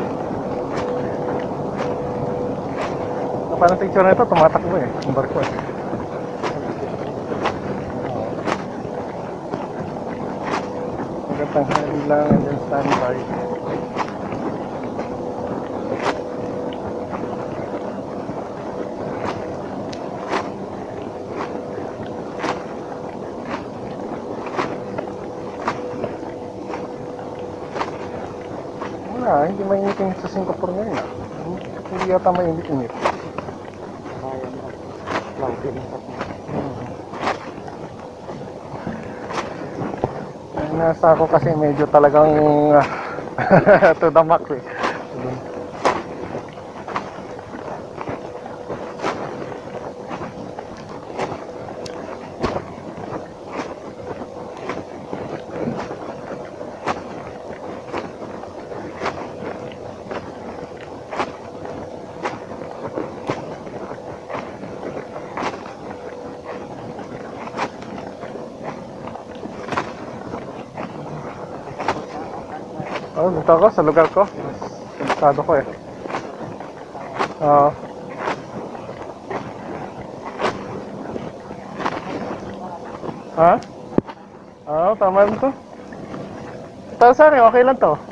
Parang picture na ito, tumatakbo eh, yung barko eh. Magandang hali lang and then standby. Wala, hindi mainitin sa Singapore ngayon ah. Hindi yata mainit-init. Ay, nasa ako kasi medyo talagang to the max eh. Oh, dito ako sa lugar ko. Estado ko eh. Oo. Ha? Oo, tama rin to. Para sa akin, okay lang to.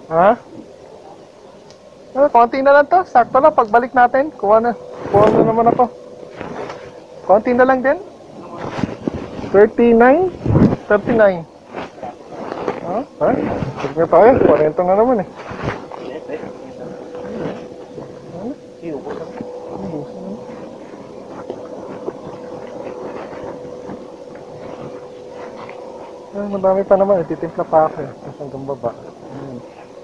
Ha? Ah, konti na lang to. Sakto lang. Pagbalik natin. Kuha na. Kuha na naman ako. Konti na lang din. thirty-nine? thirty-nine. Ha? Ha? Sige tayo. forty na naman eh. Ah, madami pa naman. Ititimpla pa ako eh. Hanggang baba. Hmm.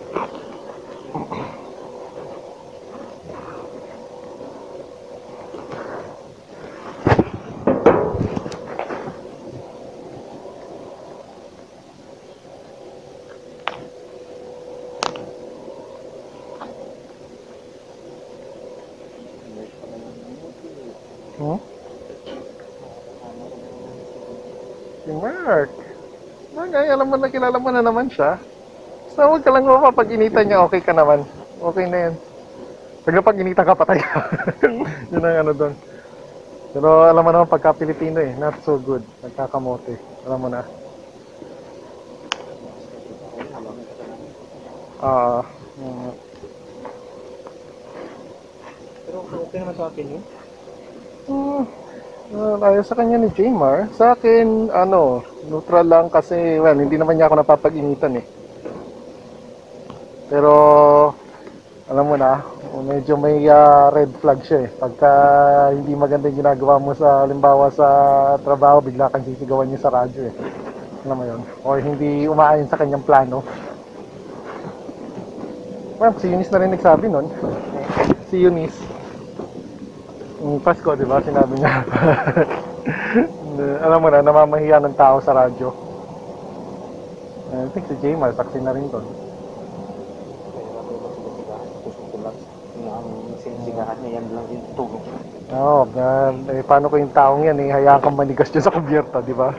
Hmm? Si Mark. Bagay, alam mo na kilala mo na naman siya. So, huwag ka lang mapapag-initan niya, okay ka naman. Okay na yan. Pagkapag-initan ka, patay ka. Yun ang ano doon. Pero alam mo naman pagka Pilipino eh, not so good. Nagkakamote. Alam mo na. Ah, uh, Pero okay naman sa akin yun. uh, uh, ayos sa kanya ni Jamar. Sa akin, ano, neutral lang kasi, well, hindi naman niya ako napapag-initan eh. Pero, alam mo na, medyo may uh, red flag siya eh. Pagka hindi maganda yung ginagawa mo sa, halimbawa sa trabaho, bigla kang sisigawan niya sa radyo eh. Alam mo yun? Or hindi umaayon sa kanyang plano. Well, si Eunice na rin nagsabi nun. Si Eunice. Yung Pasko, di ba? Sinabi niya. Alam mo na, namamahiya ng tao sa radyo. I think si Jamar, saksi na rin doon. Sigahan niya, yan lang yung tulong. Oo, oh, eh, paano ko yung taong yan eh, hayaan kang manigas dyan sa kubyerta, di ba?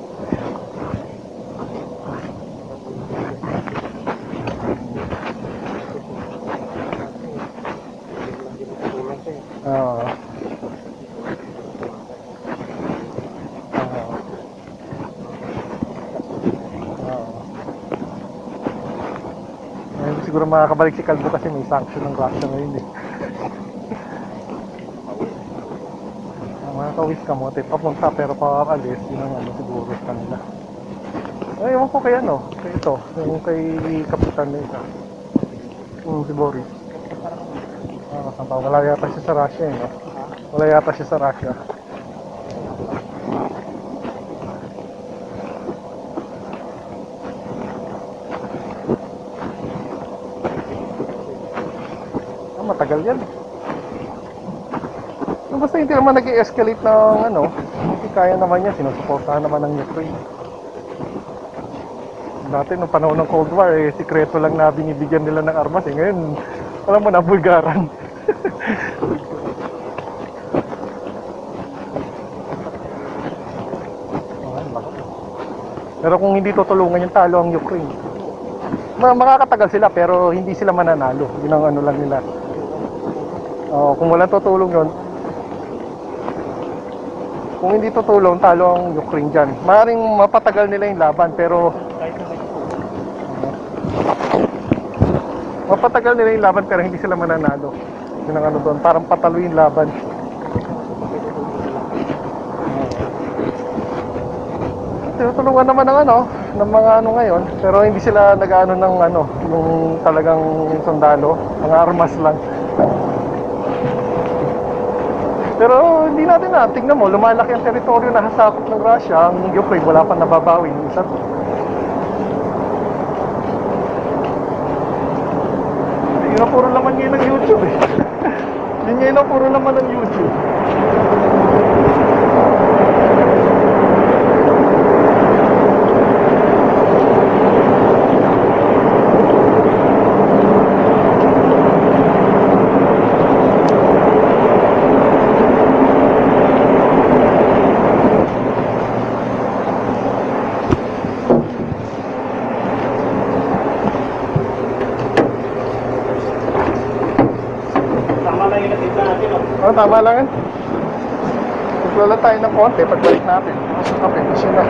Oo. Ngayon siguro makakabalik si Calvo kasi may sanction ng Russia ngayon eh. Makakawis ka mo, papunta pero paalis, yun ang ano siguro sa kanila. Ay, ewan ko kay ano, kay ito, yung kay Kapitan na isa. Hmm, si Boris. Ah, saan pa? Wala yata siya sa Russia eh, no? Wala yata siya sa Russia. Ah, matagal yan. Basta hindi naman nag-i-escalate ng ano, hindi kaya naman yan, sinusuportahan naman ng Ukraine. Dati nung panahon ng Cold War, eh, sikreto lang na binibigyan nila ng armas eh. Ngayon, alam mo na, bulgaran. Pero kung hindi tutulungan yung talo ang Ukraine, makakatagal sila pero hindi sila mananalo. Yun ang ano lang nila. Oh, kung walang tutulong yun, kung hindi tutulong, talo ang Ukraine dyan. Maaaring mapatagal nila yung laban, pero mapatagal nila yung laban, pero hindi sila mananalo. Yun ang ano doon, parang patalo yung laban. Tinutulungan naman ng ano, ng mga ano ngayon, pero hindi sila nag-ano ng ano, yung talagang sundalo, mga armas lang. Pero hindi natin na, tingnan mo, lumalaki ang teritoryo na hasakop ng Russia, ang Ukraine wala pa nababawi yung isa to. Yun ang puro laman ngayon ng YouTube eh. Yun ngayon ang puro laman ng YouTube. Oh, tama lang yan. Tuglala tayo ng konti pagbalik natin. Masok kape, kasi na.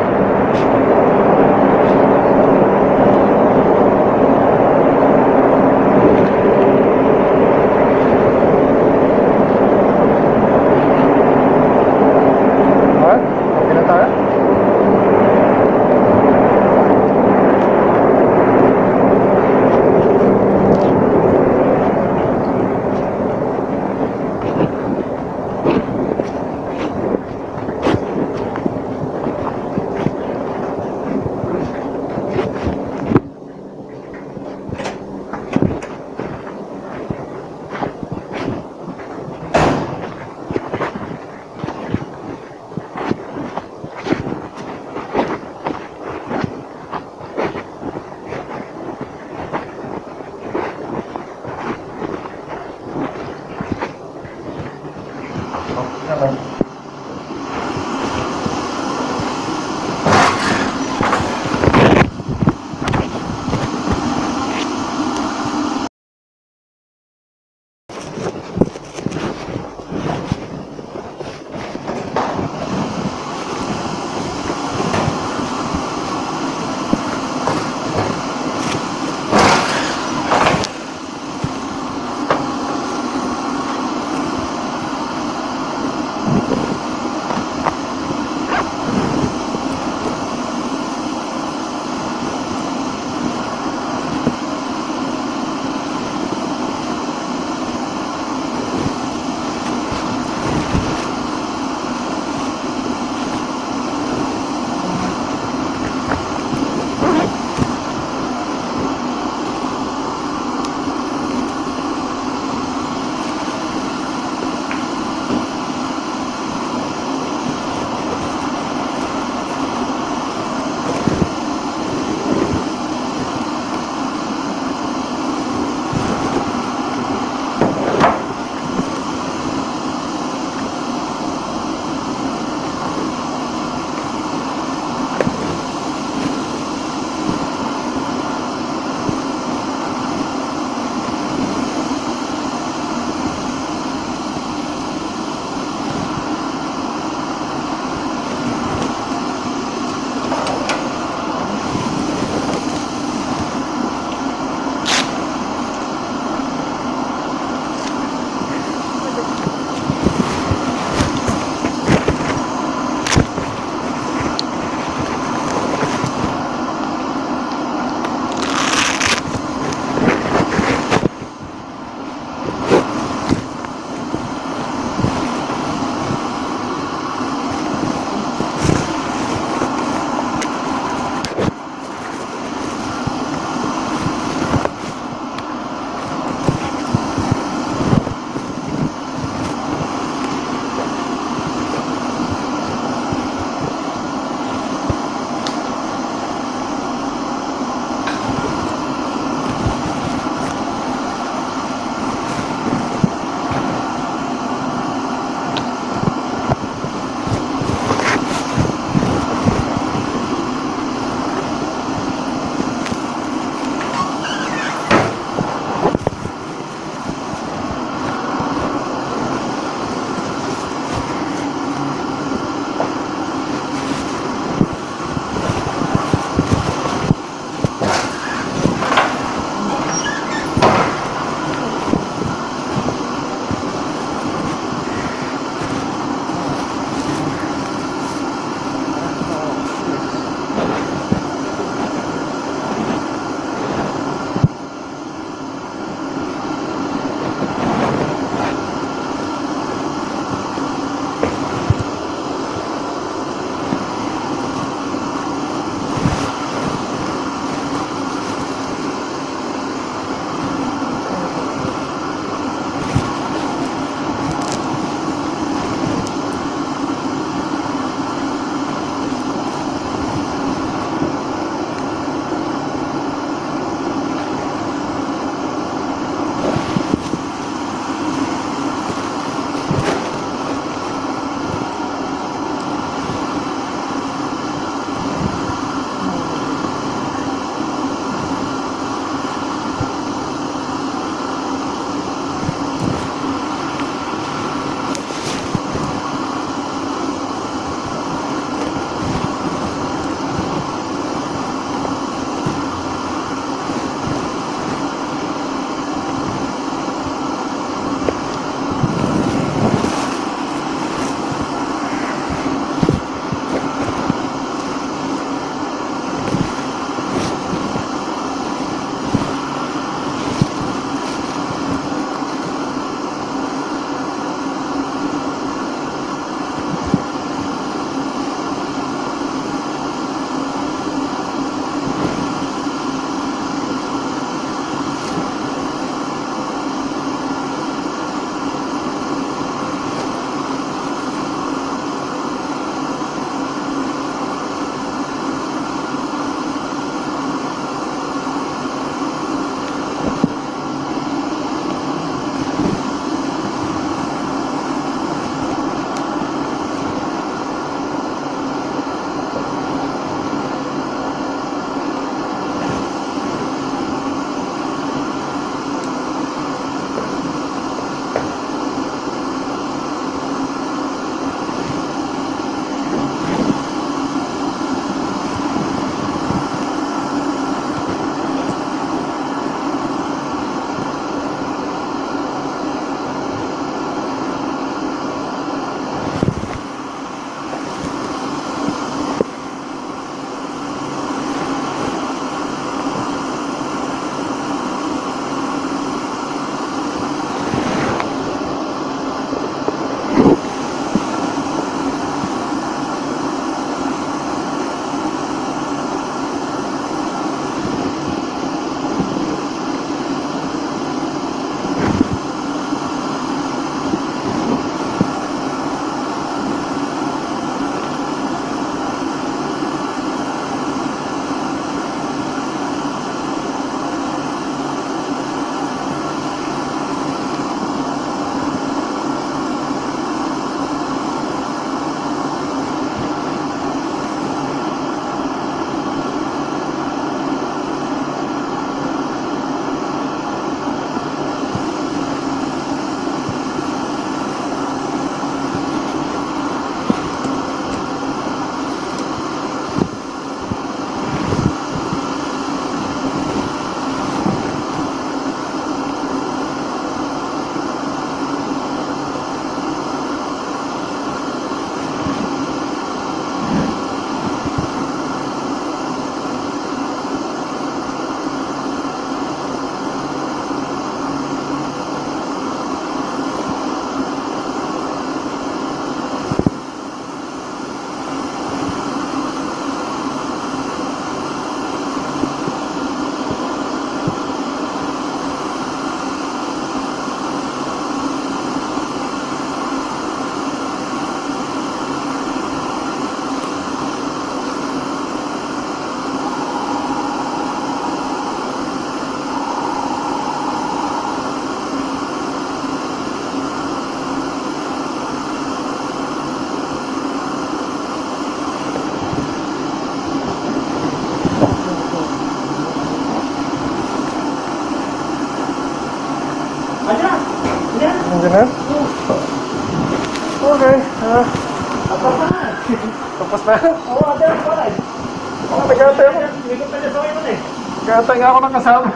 Tapos na. Oo, oh, ada pa rin. Oh, nag-aantay ako. Hindi ko pala sa kayo eh. Nag-aantay nga ako ng kasama.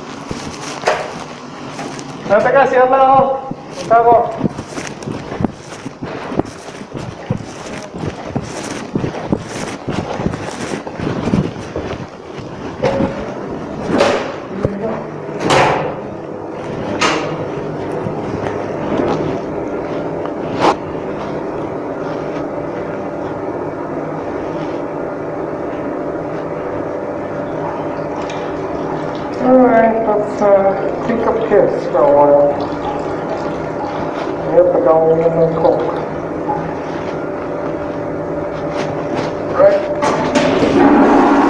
Ah, teka, siya lang ako. Punta ako. Alright, let's uh, pick up kids for a while. We have to go in and cook. Right.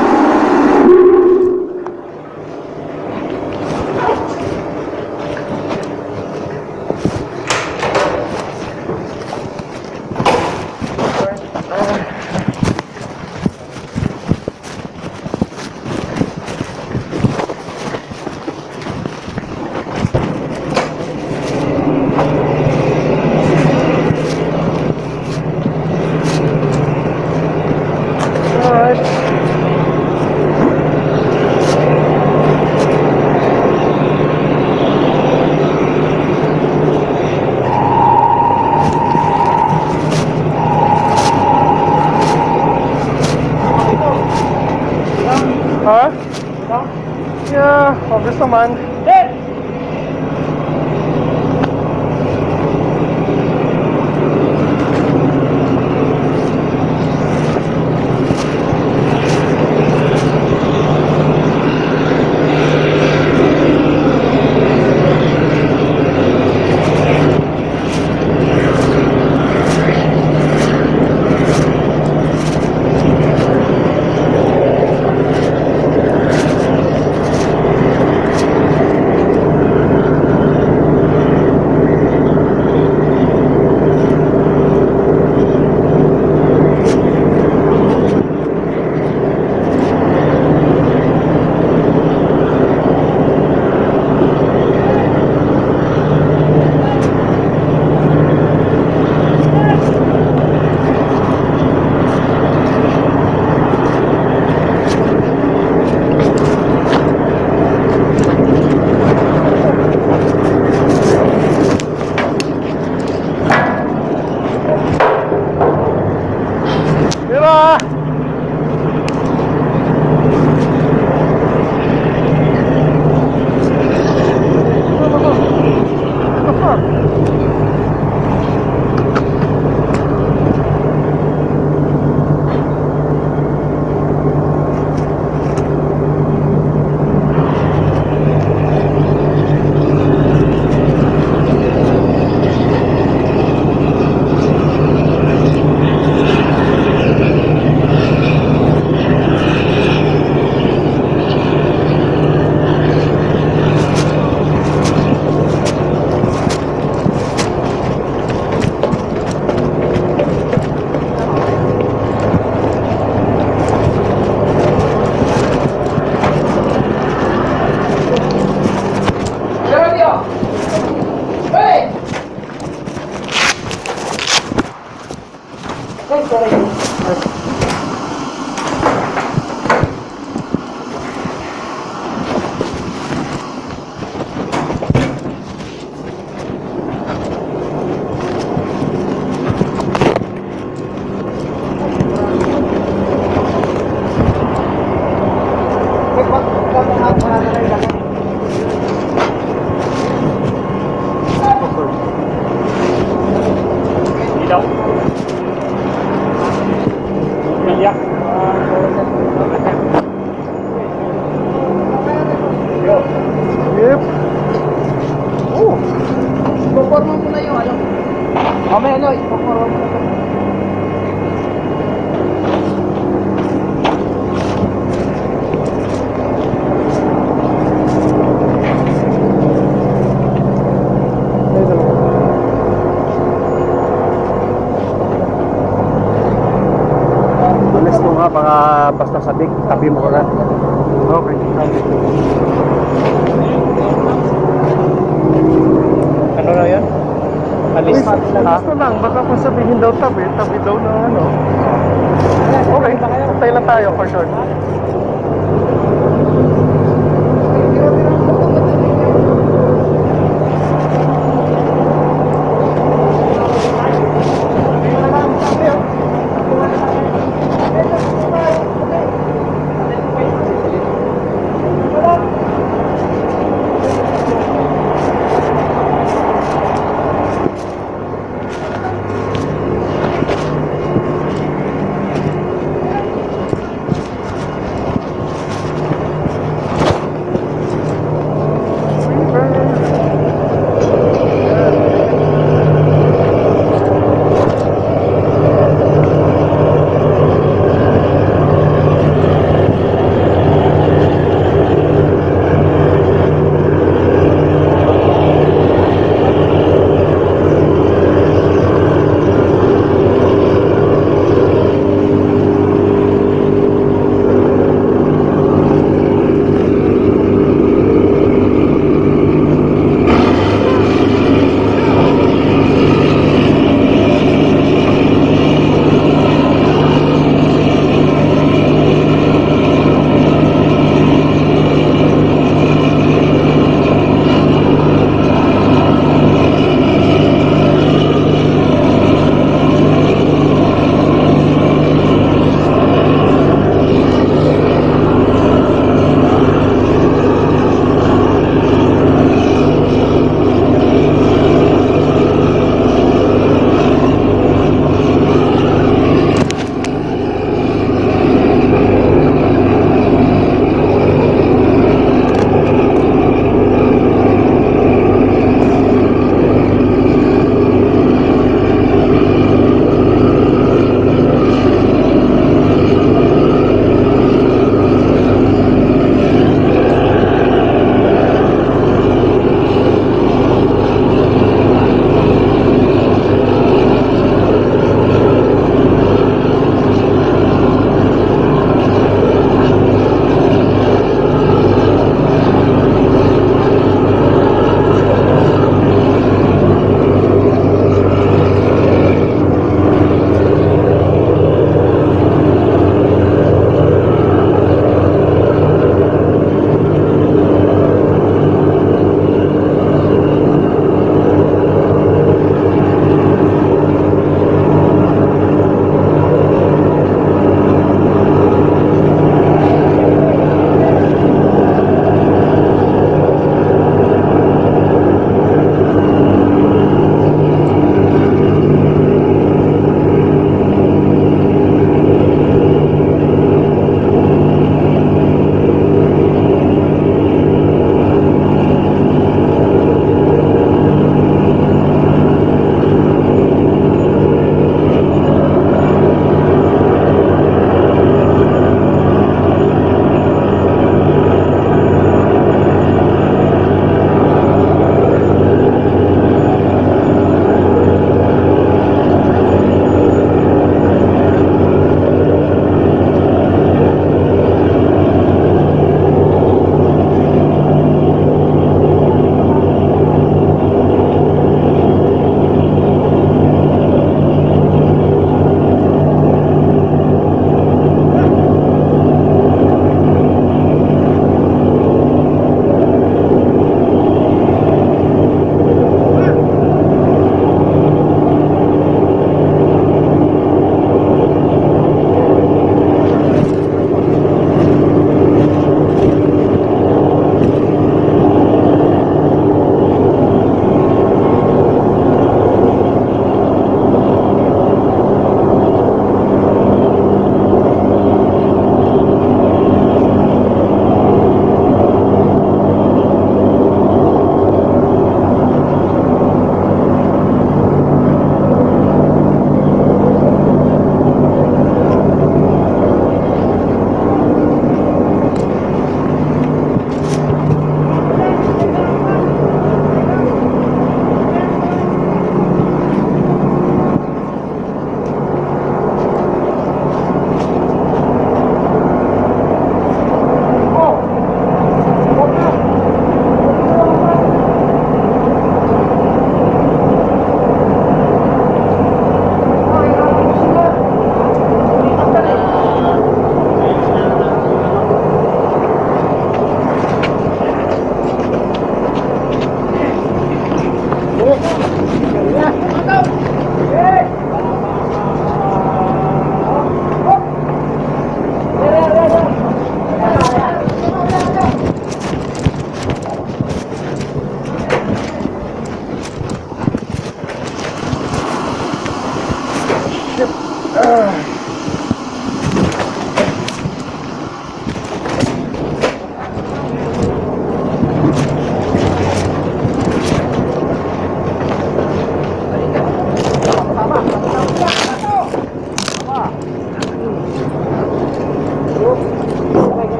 Ha? Yeah, obvious naman. Dad! Ilaw. Iyak. Yep. Oh. Ipoporma mo na yung ano. Mamaya ano, ipoporma mo na. Alis mo nga, baka basta sabik, tabi mo ka. Okay. Ano na yan? Uy, Alis. Ha? gusto lang, baka kung sabihin daw tabi, tabi daw na ano. Okay, antay lang tayo for sure.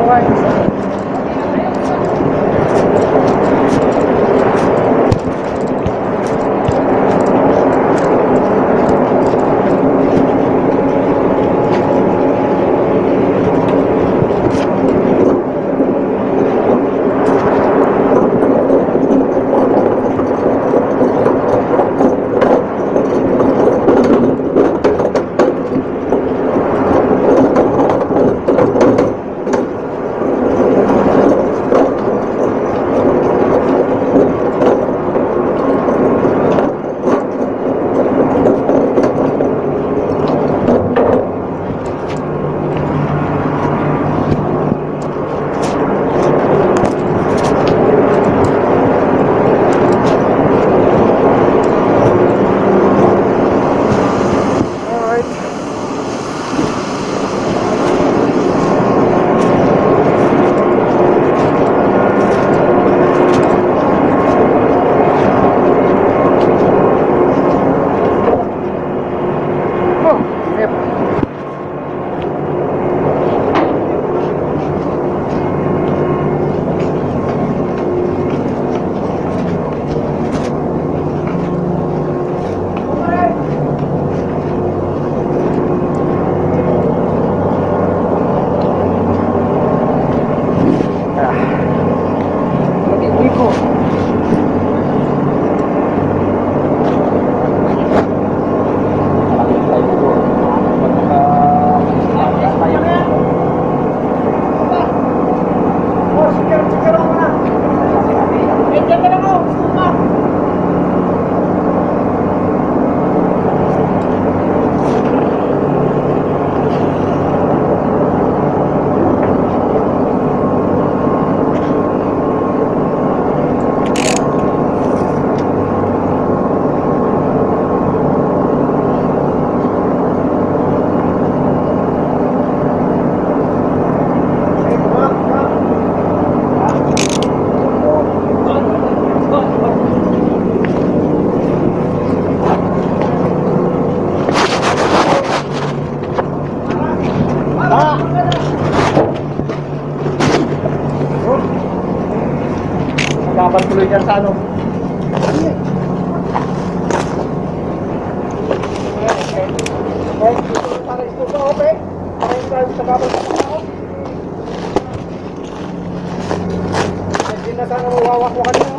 gawain sa Babal tuloy yan sa ano. Para istupa, okay? Para yung drive sa babal sa tao. Hindi na sana mawawak mo kanina.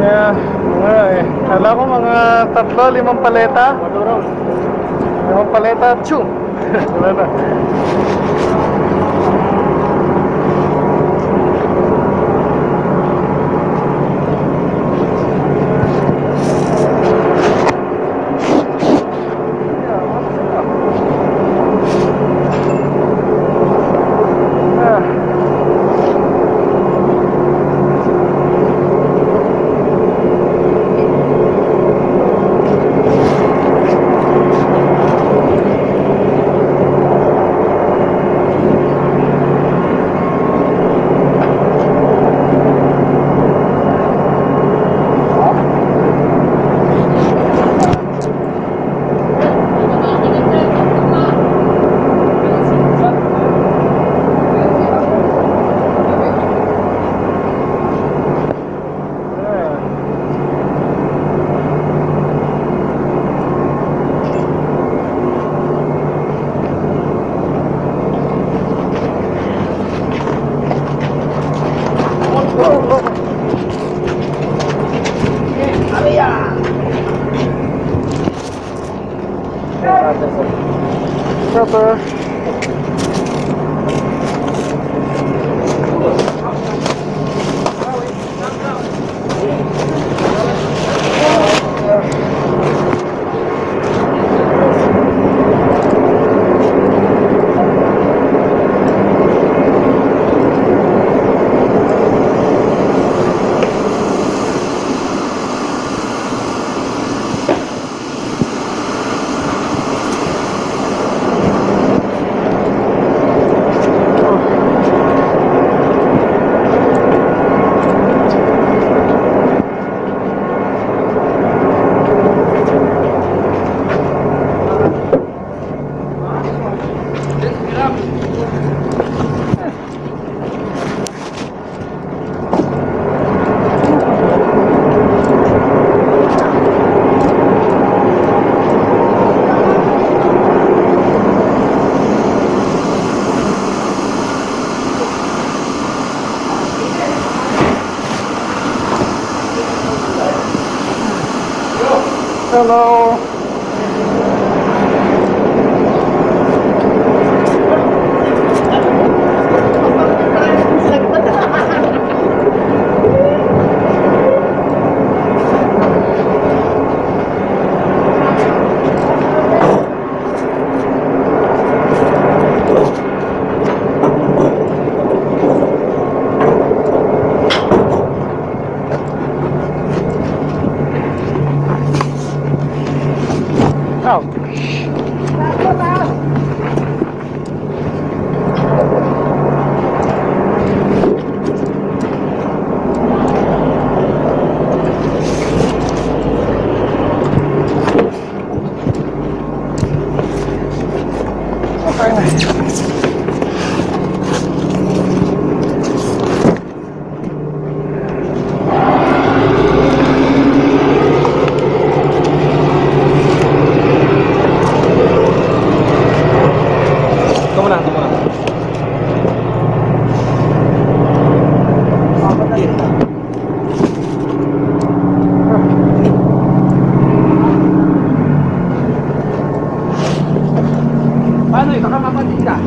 Yeah, mga eh. Kala ko mga tatlo, limang paleta. Maduro. Limang paleta, tsyum. Wala na. Proper. Hello. Out. Okay na. Paano ito? Kamapatin ka?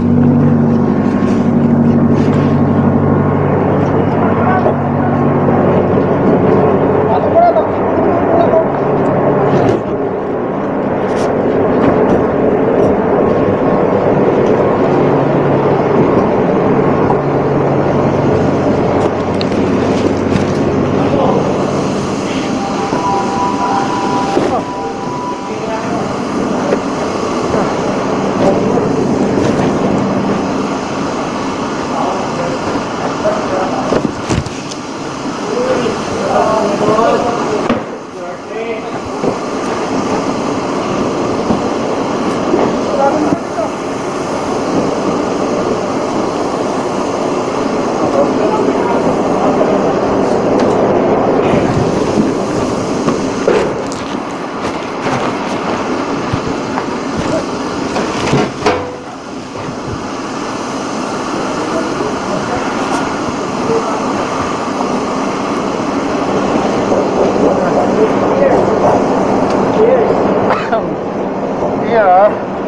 lang. Yeah.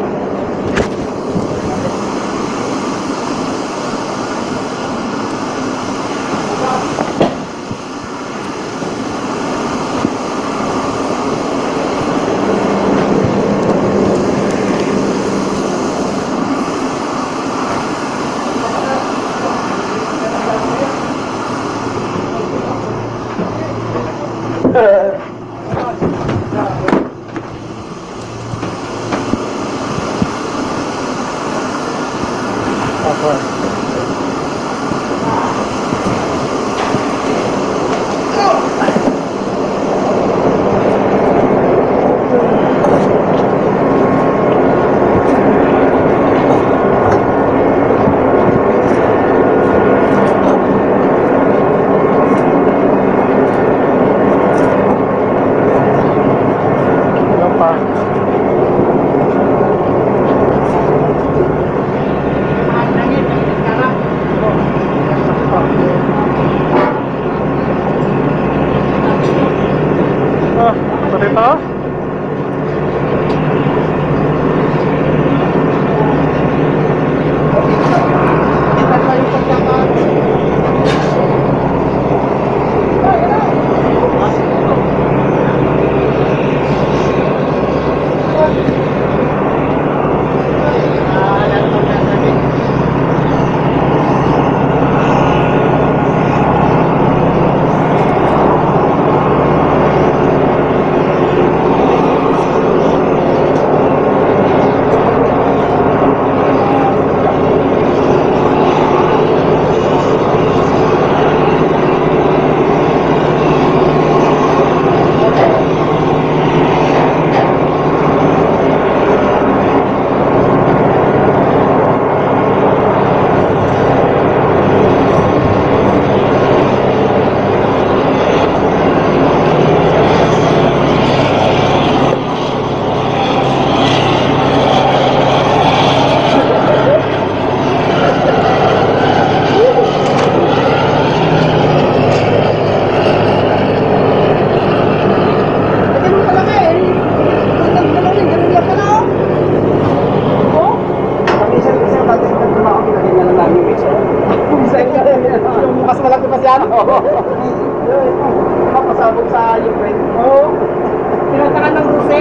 Pasabog sa Ukraine. Oo. Tinatakan ng Ruse.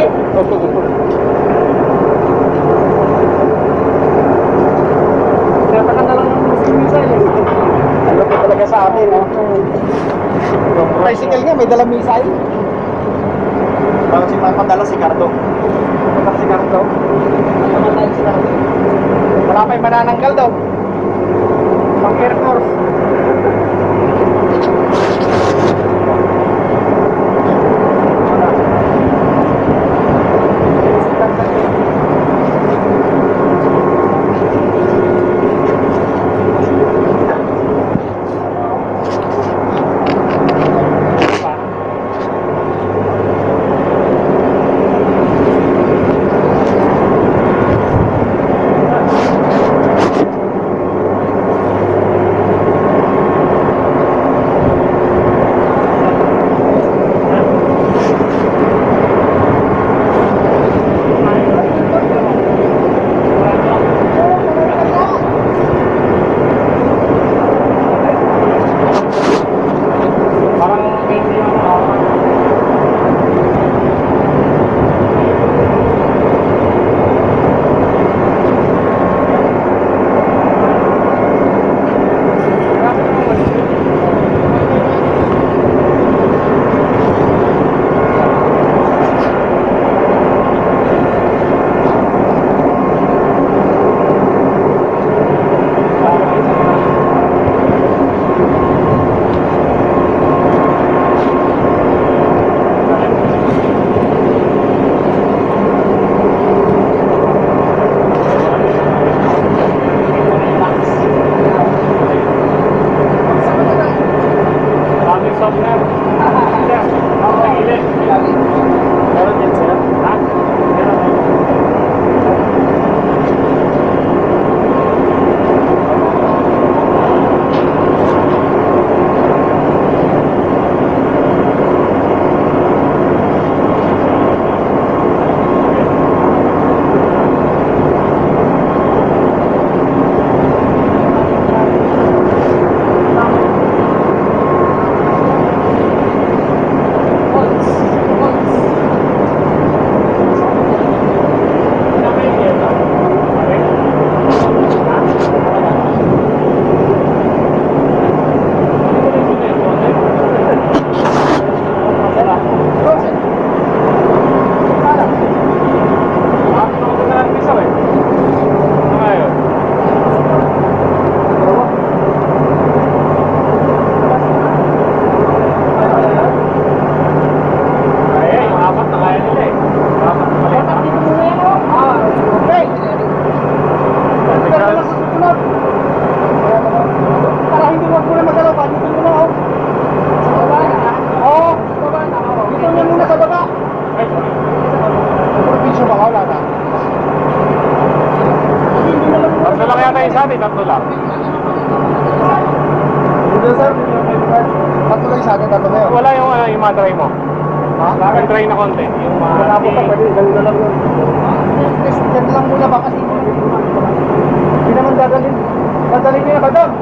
Tinatakan na lang ng Ruse missile. Ano po talaga sa atin, no? Tricycle nga, may dalang missile. Bakit si mapadala si Cardo? Bakit si Cardo? Namatay si Cardo. Wala pa yung manananggal daw. Pang Air Force. try mo? Ha? Yung try na konti. Yung mga... Wala po ka, pwede. Ganun na lang yun. Test yan lang muna ba kasi Hindi naman dadalhin. Dadalhin niya ba doon?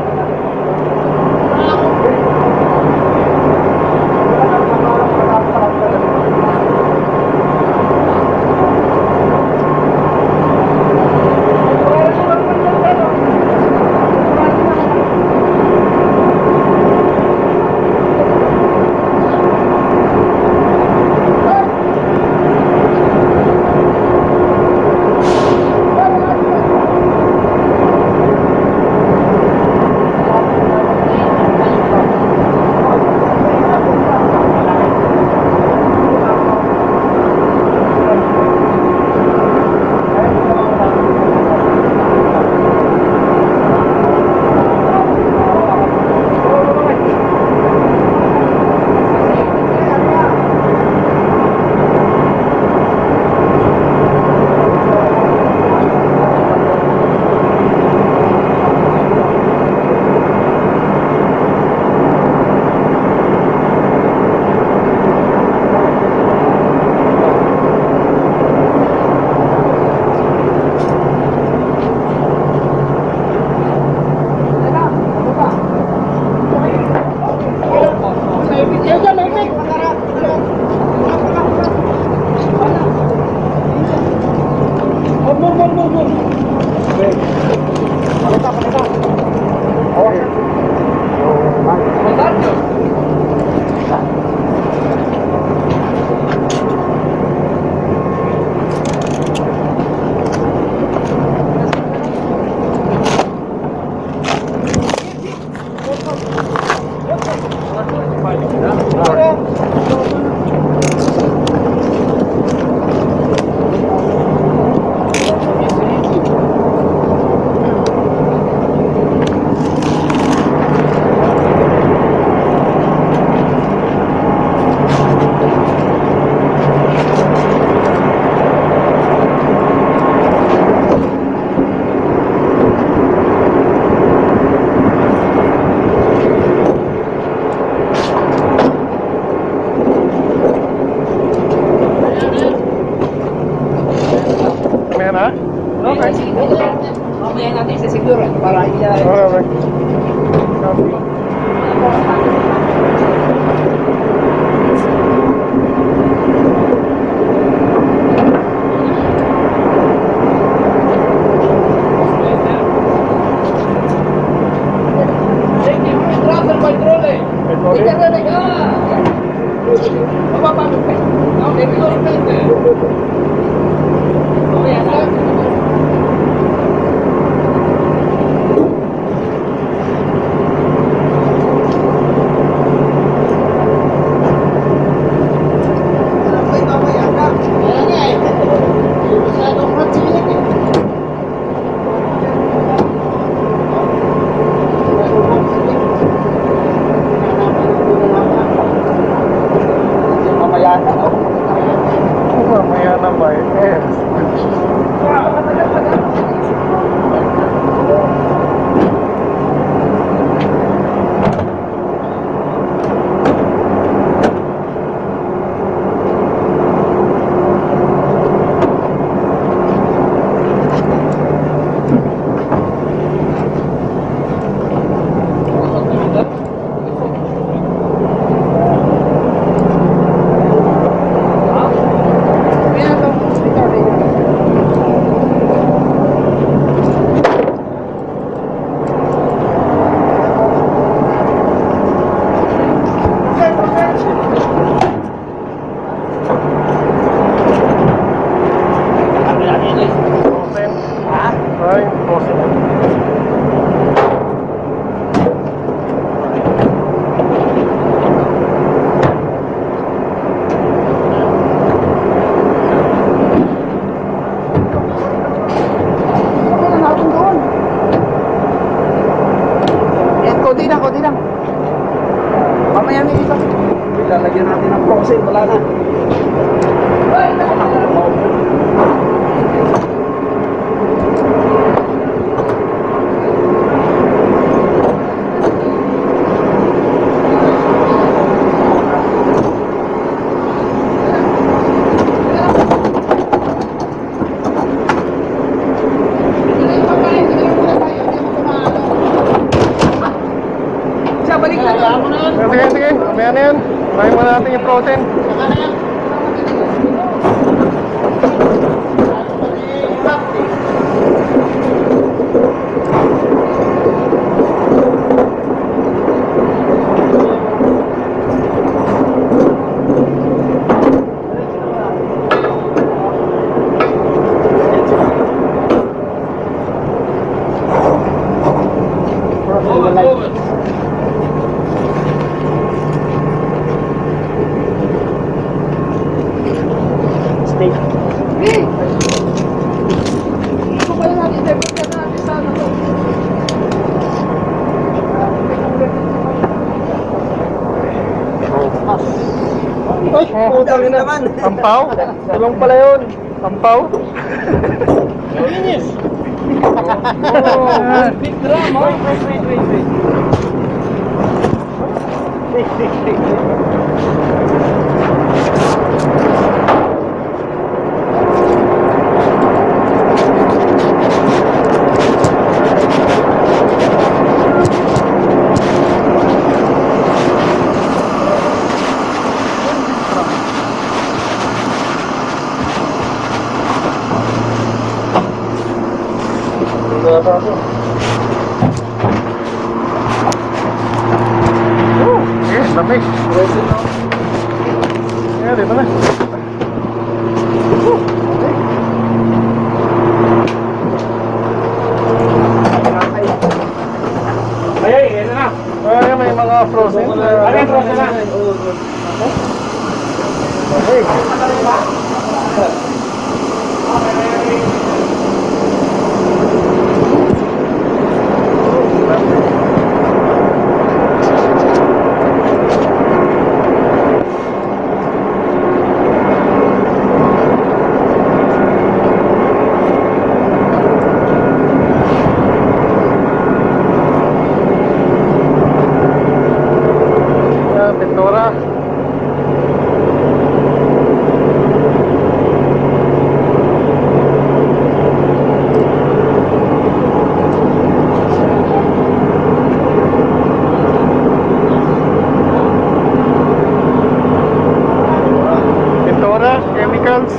Mamaya natin sa siguro para hindi na Alright. Copy. Mamaya na ba eh? Ay, possible. Konti lang, konti lang. Mamaya may iba. Lalagyan natin ng frozen, wala na. natin yung frozen. Saka na yan. Steak. Hey! Ito pala natin, divert ka natin sa ano to. Ay, putang ina. Ampaw? Tulong pala yun. Ampaw? Linis! Oh, Big drum, ha? Wait, wait, wait, wait. Steak, steak, steak. oh, yes, lamig. Yeah, dito na. Oh, Ay, ay, yan na. ay, may mga frozen. Ano yung frozen na? Okay. Ah, pintura. Pintura, chemicals.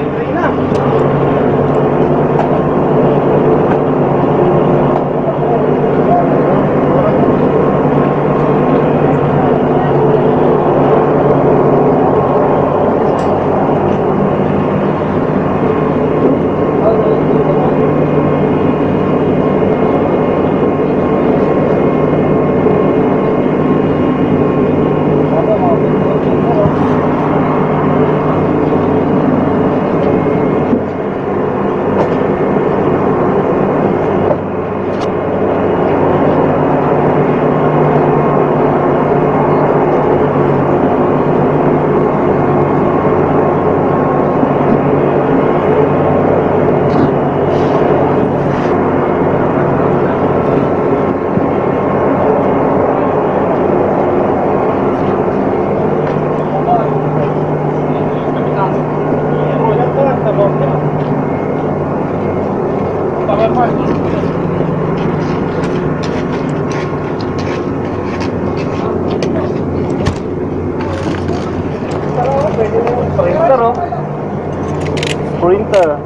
Printer, oh. Printer.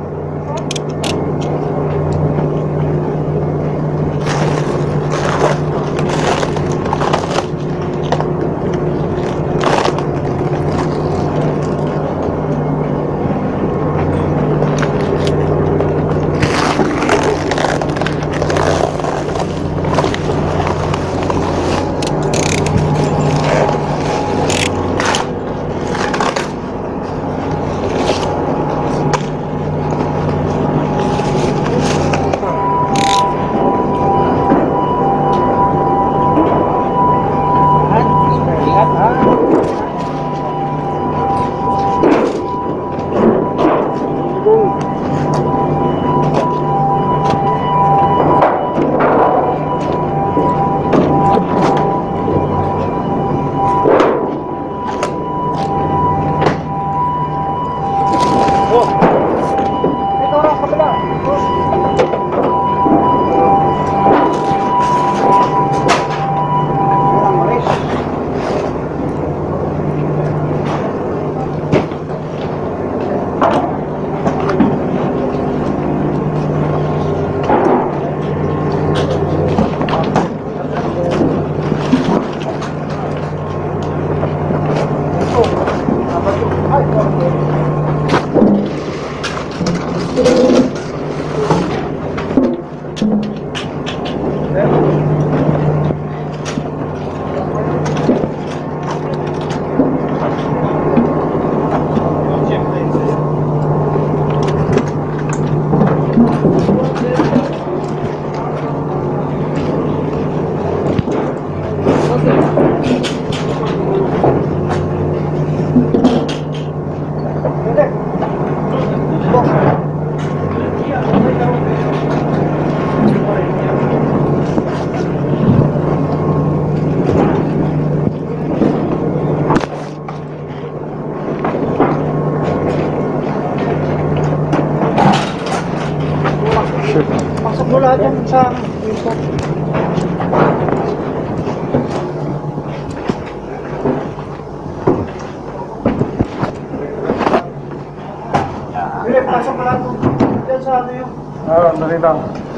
Wala dyan sa info. Philip, pasok ka lang dyan sa ano yung... Ah, dali lang.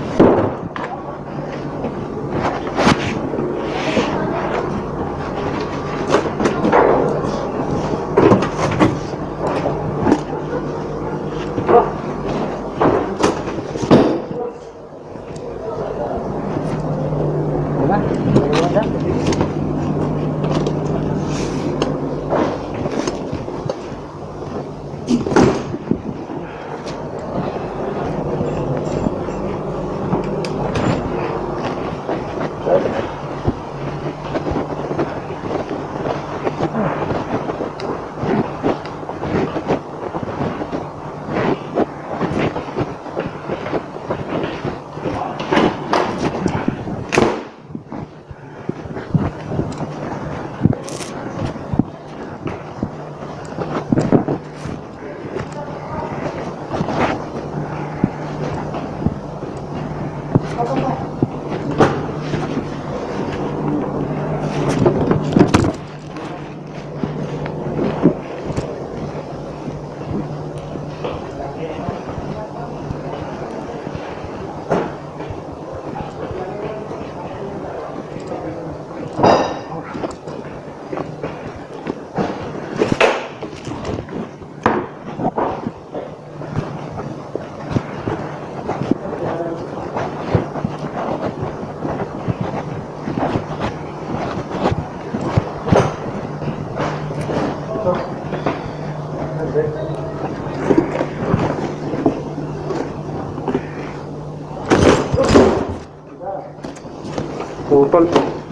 Putol.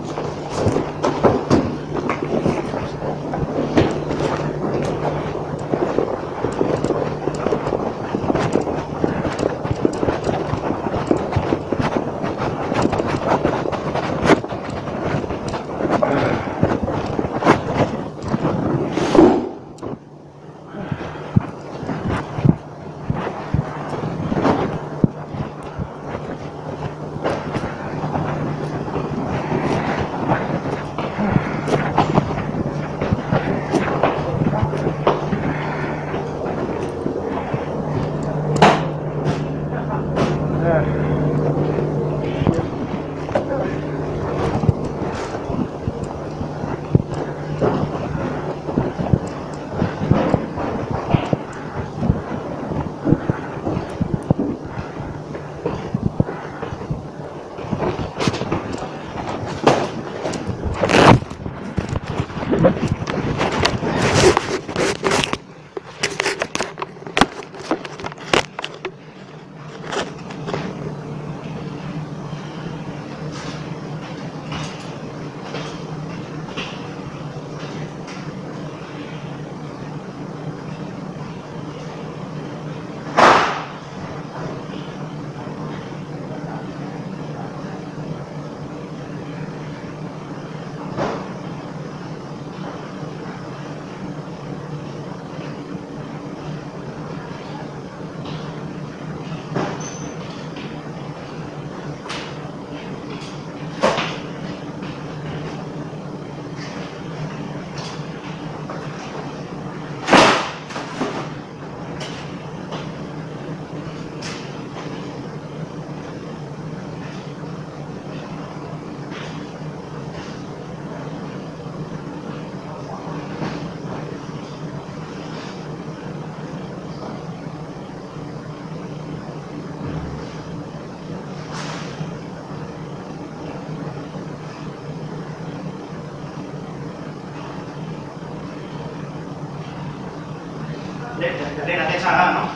Dali natin sa ano?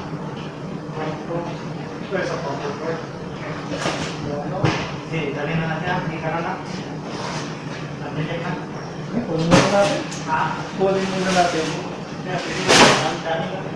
Hindi, dali na natin. Hindi ka na na. Nag-check na. Kunin muna natin. Ha? Kunin muna natin. Yeah, pwede mo. Ang dami na.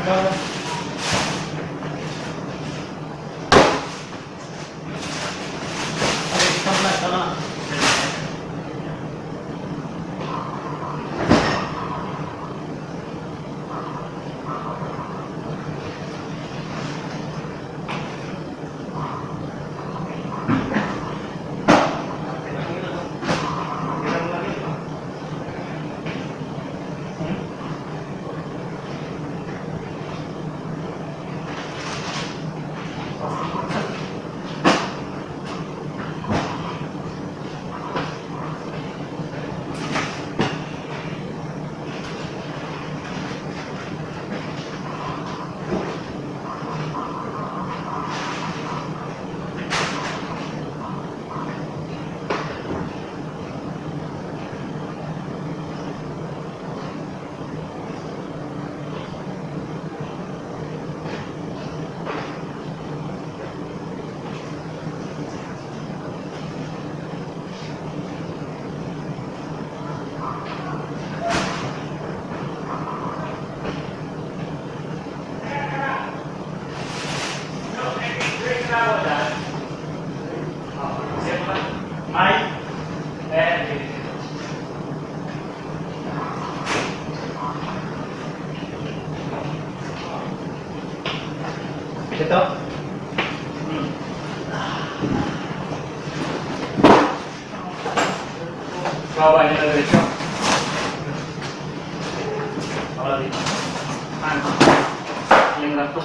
Ito? Bawa niya na diretso. Wala dito. Ano? Yung laptop.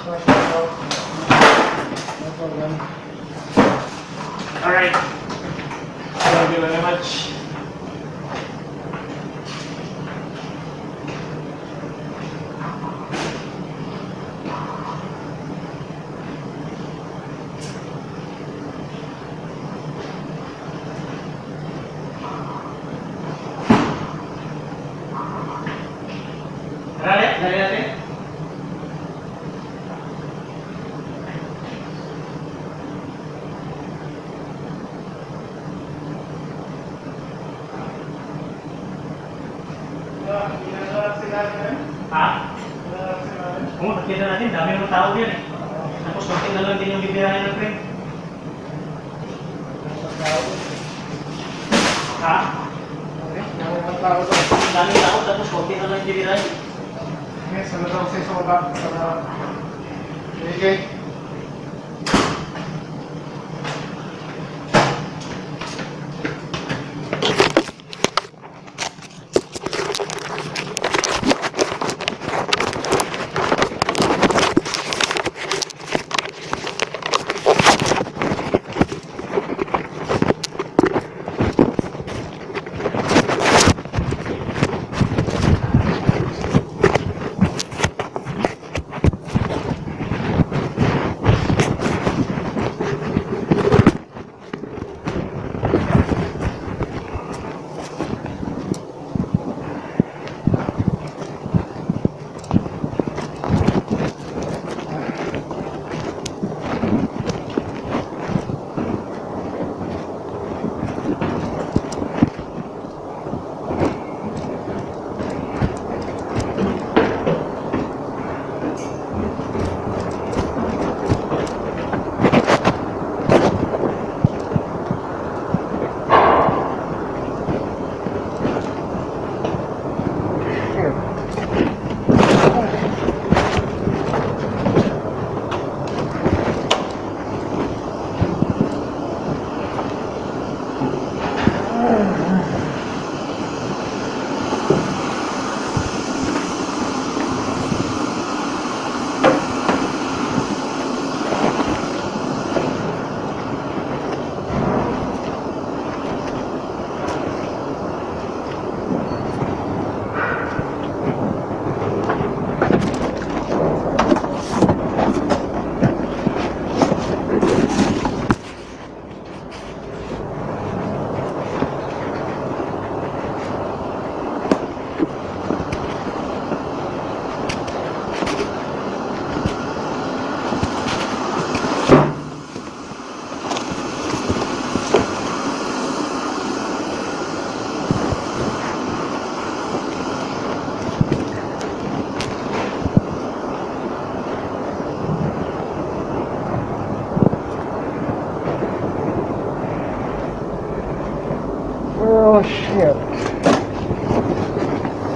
Alright. Thank you very much. Dali, dali natin. Ha? Oo, nakita natin, dami ng tao yan eh. Tapos konti na lang din yung bibirahin ng frame. Ha? Dami ng tao, tapos konti na lang yung bibirahin. Yes, ano daw sa isa ba? Para... Okay.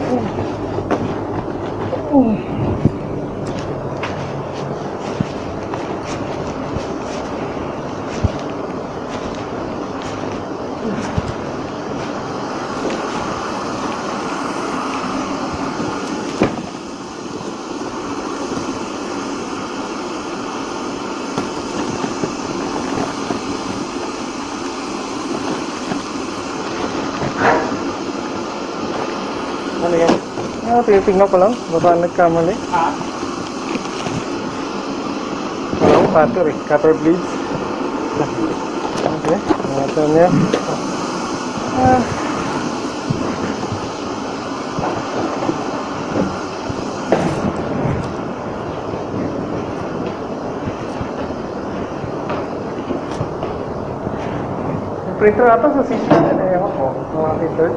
Ano yan? Ah, tinitignan ko lang. Baka nagkamali. Ah? Hello, cutter eh. Cutter blades. Okay. Ito niya. Ah. Yung printer ata sa C C din eh. Ewan ko. Mga printer.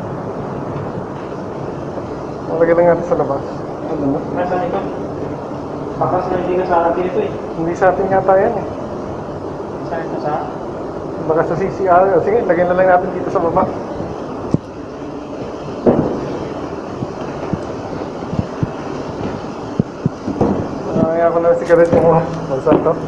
Malagay lang natin sa labas. Ano na? Nasaan ito? Pakas na hindi ka sa atin ito eh. Hindi sa atin yata yan eh. Saan ito sa? Baka sa C C R. Sige, lagyan na lang natin dito sa baba. Kaya ko na sigaret mo. Balsan to.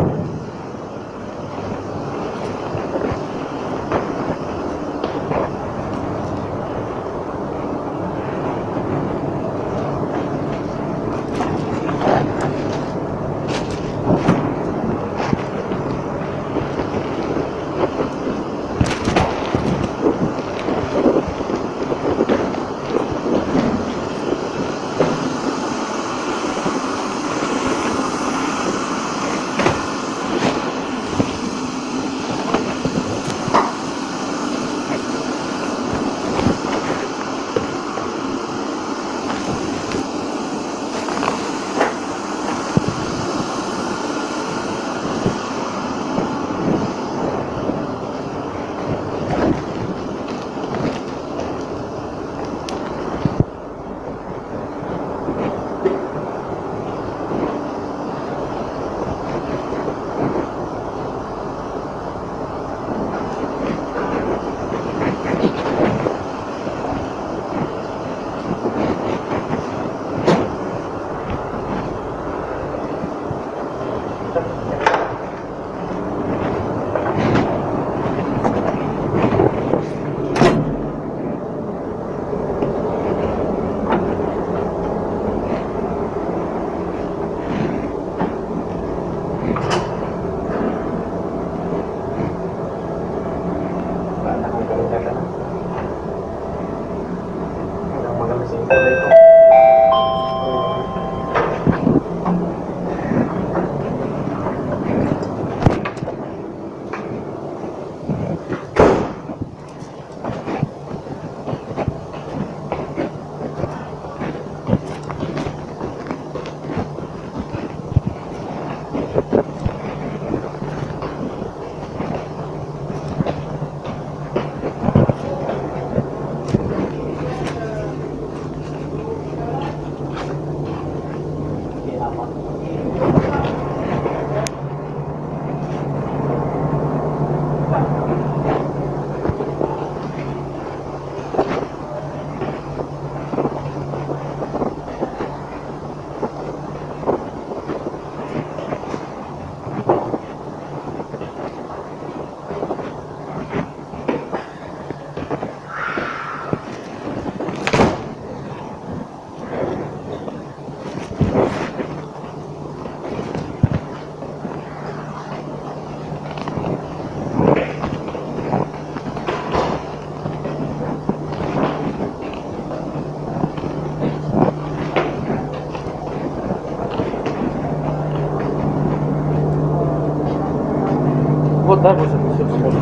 Вот, да, вот это все сможет.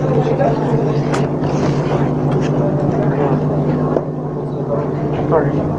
Sorry.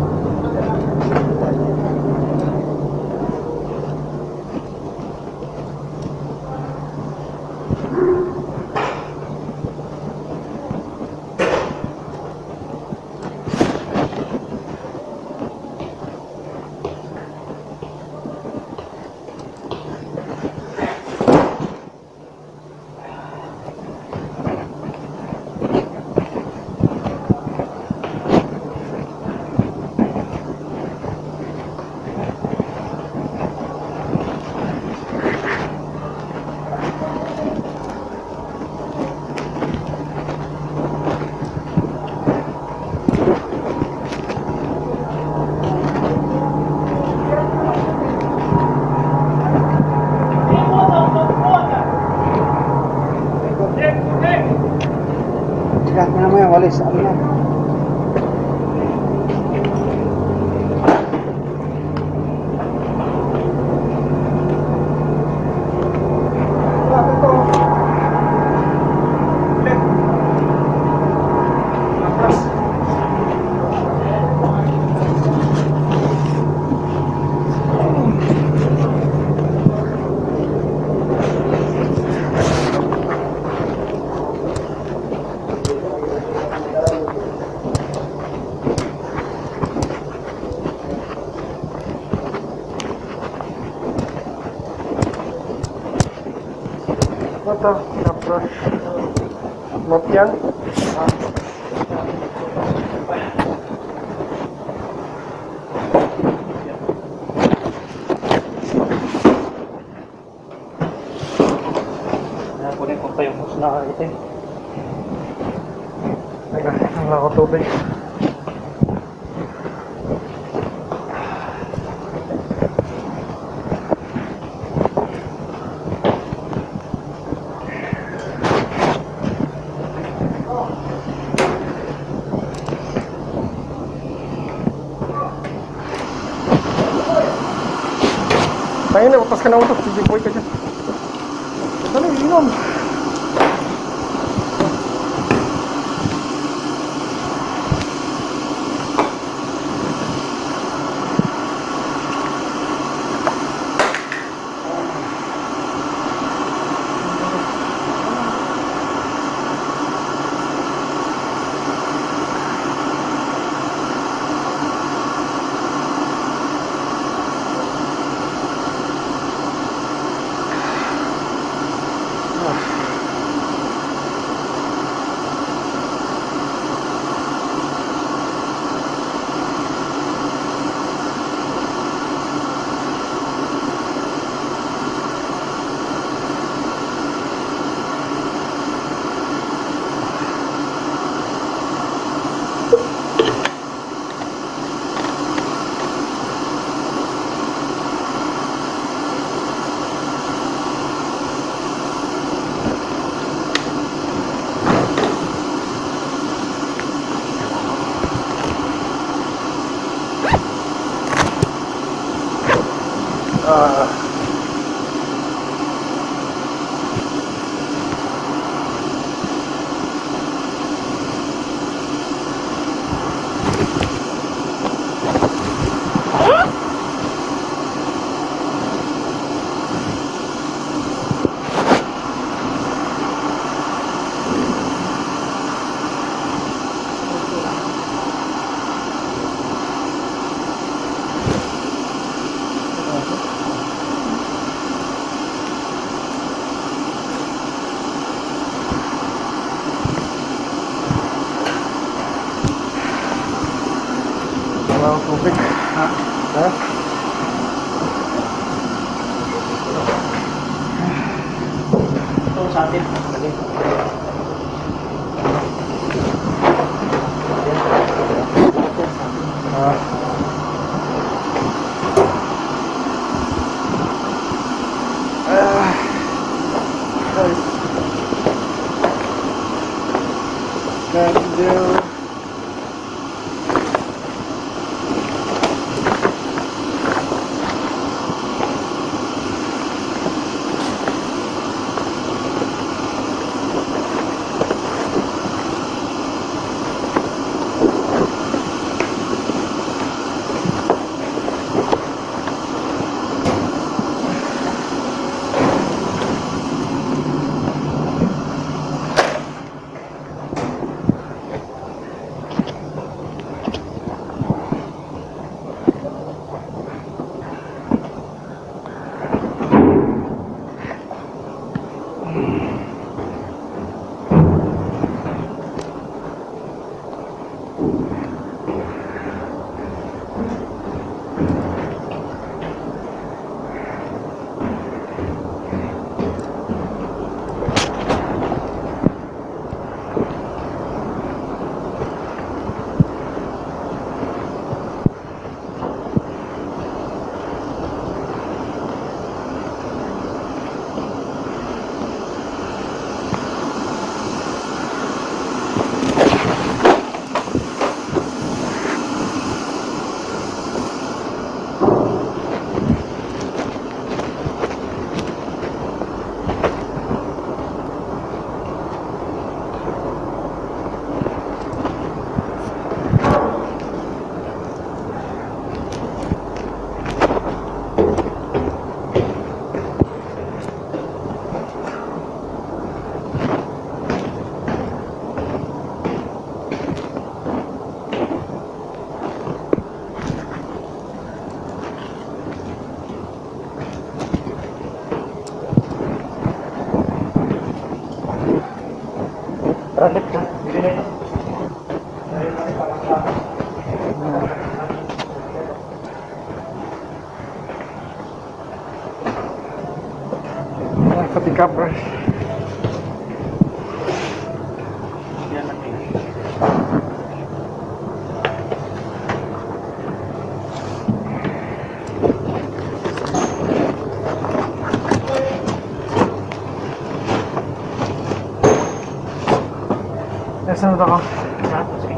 Ito, tapos mop yan. Kunin ko pa yung hose na ito. Teka, wala ko tubig. Tayo na, utas ka na utos. Sige, boy ka dyan. Dali, inom. Ah. Wala akong tubig. Ha? Ha? Ito sa atin. Ah. Ah. Guys. Can't do. campers. Yan lang eh. Nasaan ako? Sige.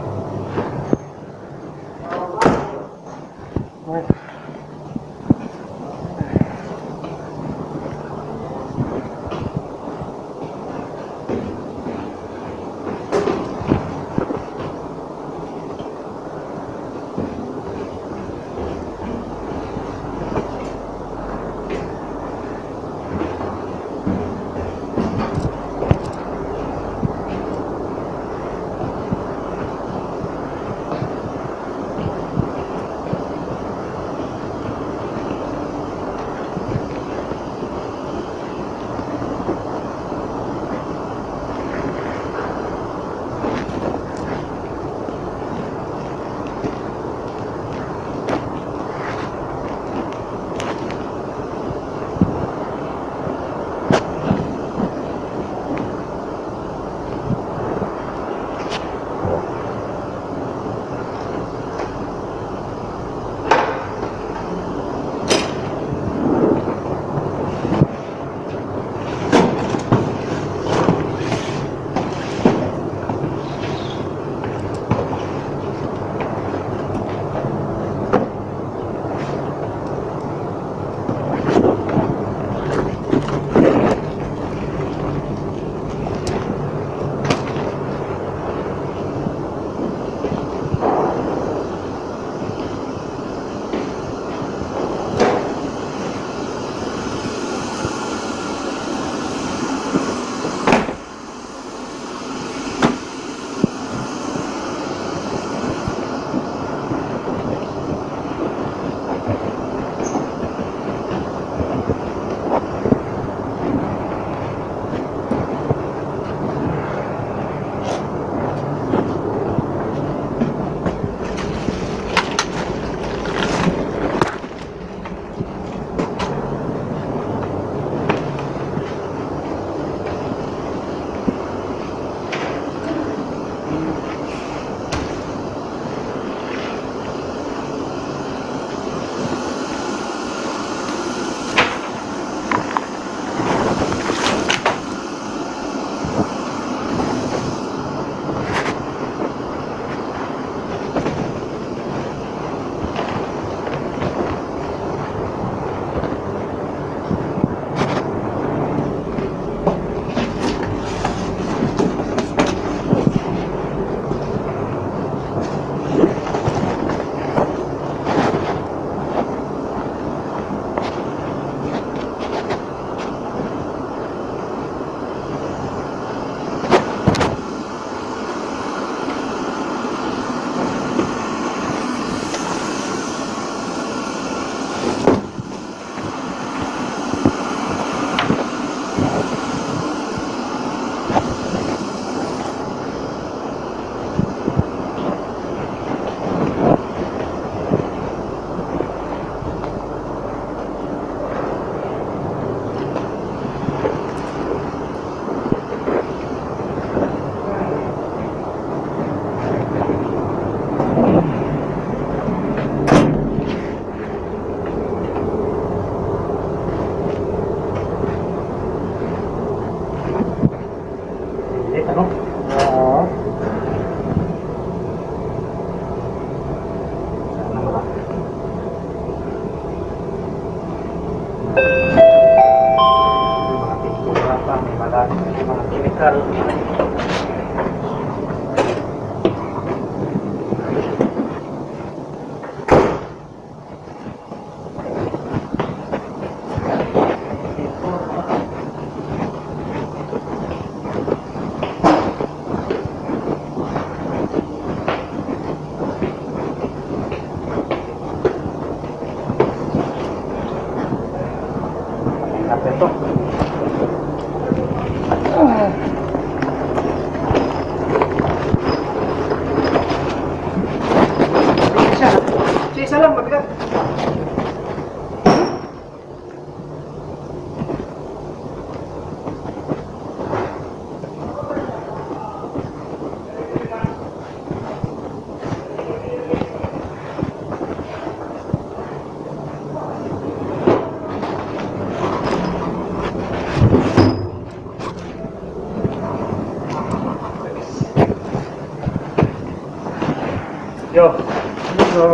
video. So,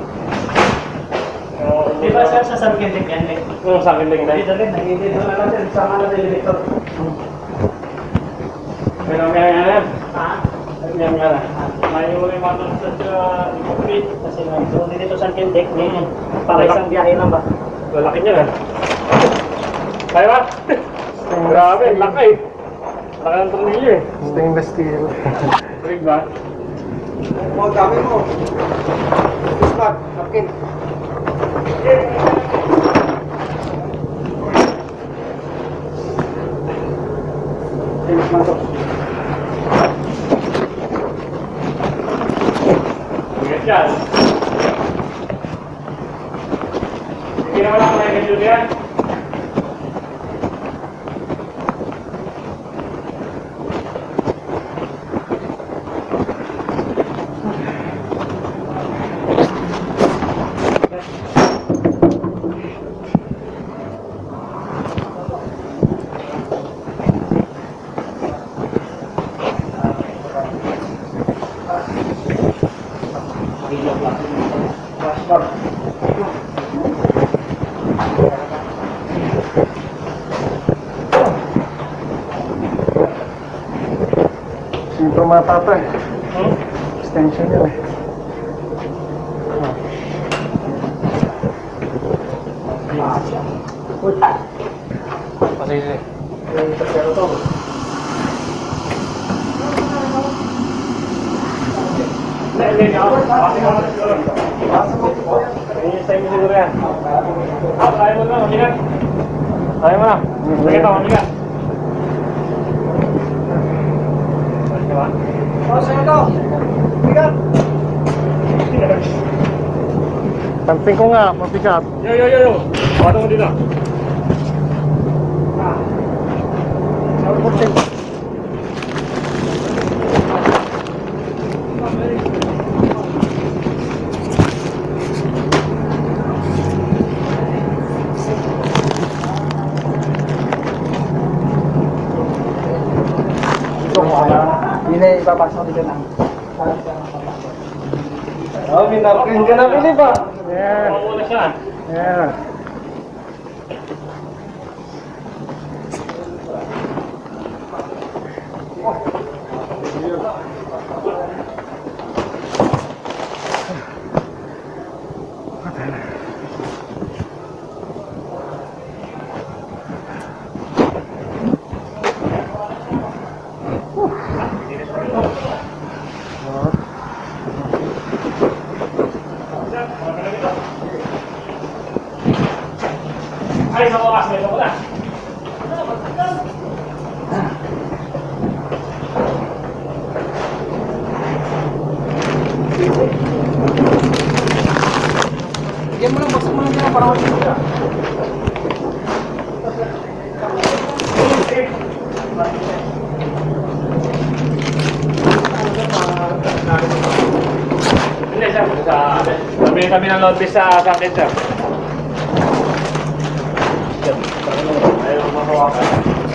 Di ba sir, sa San Quintin yan eh? Oo, San Quintin yan. Dito rin, dito na lang sir, sama na sa elevator. Pero kaya nga yan. Ha? Kaya nga na. May uli mga doon sa Ipopit. Kasi doon dito San Quintin, para isang biyahe lang ba? Lalaki niya na. Kaya ba? Grabe, laki. Laki ng tornilyo eh. stainless steel. Rig ba? Mga gamit mo. Smart, napkin. Bigat yan. Hindi naman ako nag-video yan. Siyempre matata eh. Hmm? Extension yun eh. Pasisi. Pero to. Hindi, hindi ako. Pati ka naman siguro. Ini sa inyo siguro yan. Ah, kaya mo na, mabigat. Kaya mo na. Sige ito, mabigat. Diba? Oh, sa'yo to. Bigat. Pansin ko nga, mabigat. Yo, yo, yo, yo. Pato mo dito. Hindi na ipapasok dito na. Oh, may napkin ka na, Philip ah. Yeah. Pato mo na siya. Yeah. Ay, sa wakas, may ko na. Bigyan mo lang, baksak mo lang dyan para matulog ka. Hindi, sir. Sa, sabi kami ng load sa sakit, sir. Ayaw mahawakan.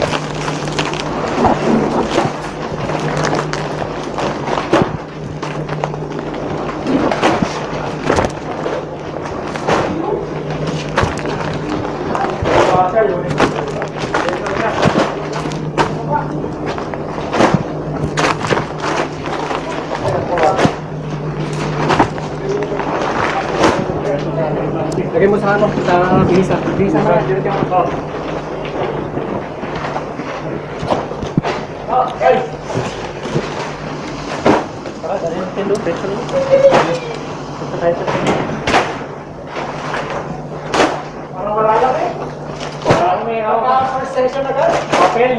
Lagay mo sa ano, sa bisa. Bisa na. Oh. Oh, guys. Tara, dali natin doon. Peso lang. Punta tayo sa sini. Parang wala lang eh. Parang may hawak. First session agad. Papel.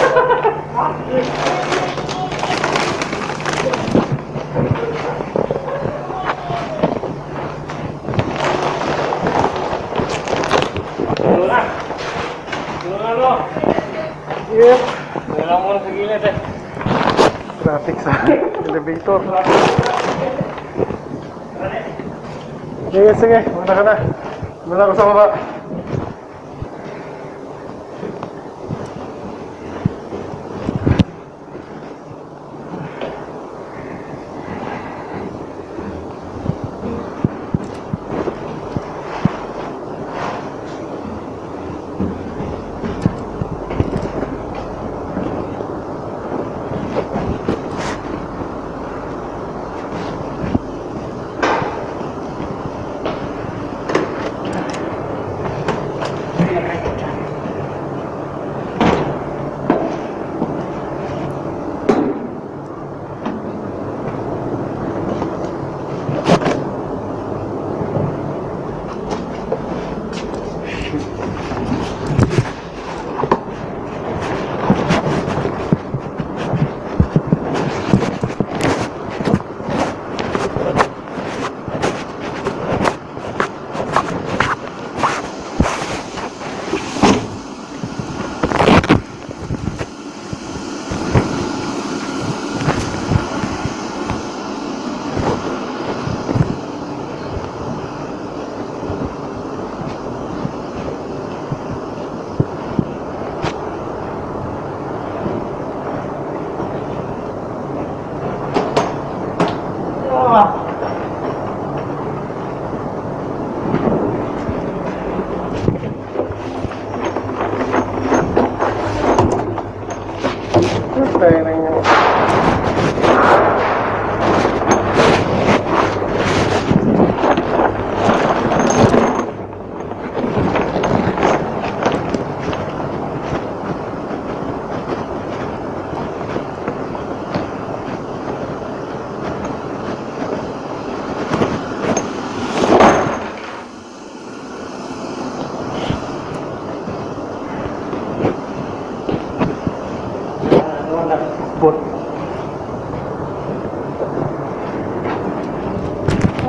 Dulu na. Dulu na lo. Yep. Dulu lang muna sa gilid eh. Traffic sa elevator. Sige, sige. Muna ka na. Muna ako sa baba.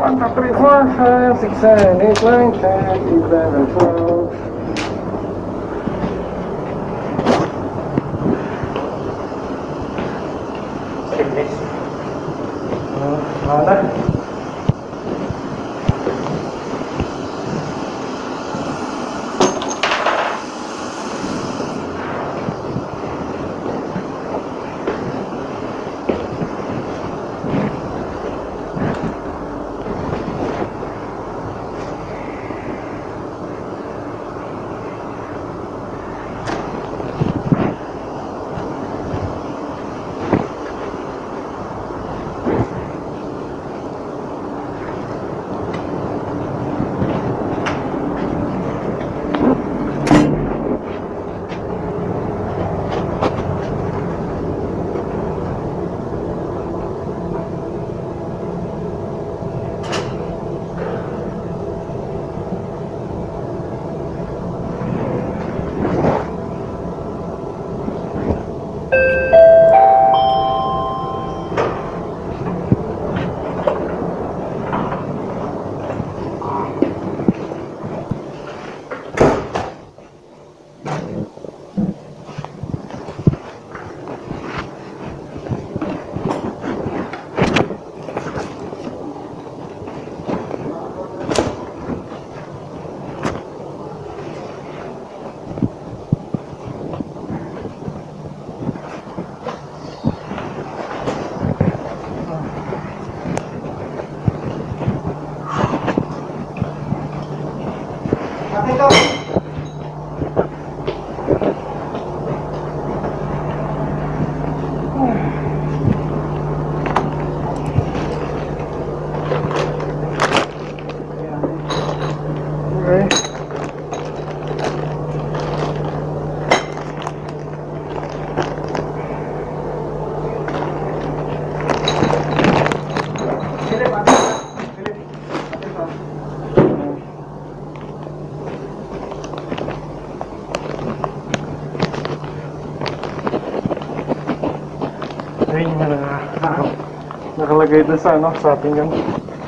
one, two, three, four, five, six, seven, eight, nine, ten, eleven, twelve. Stainless. Uh, mana? Ayun na nakalagay doon sa ano, sa ating yan.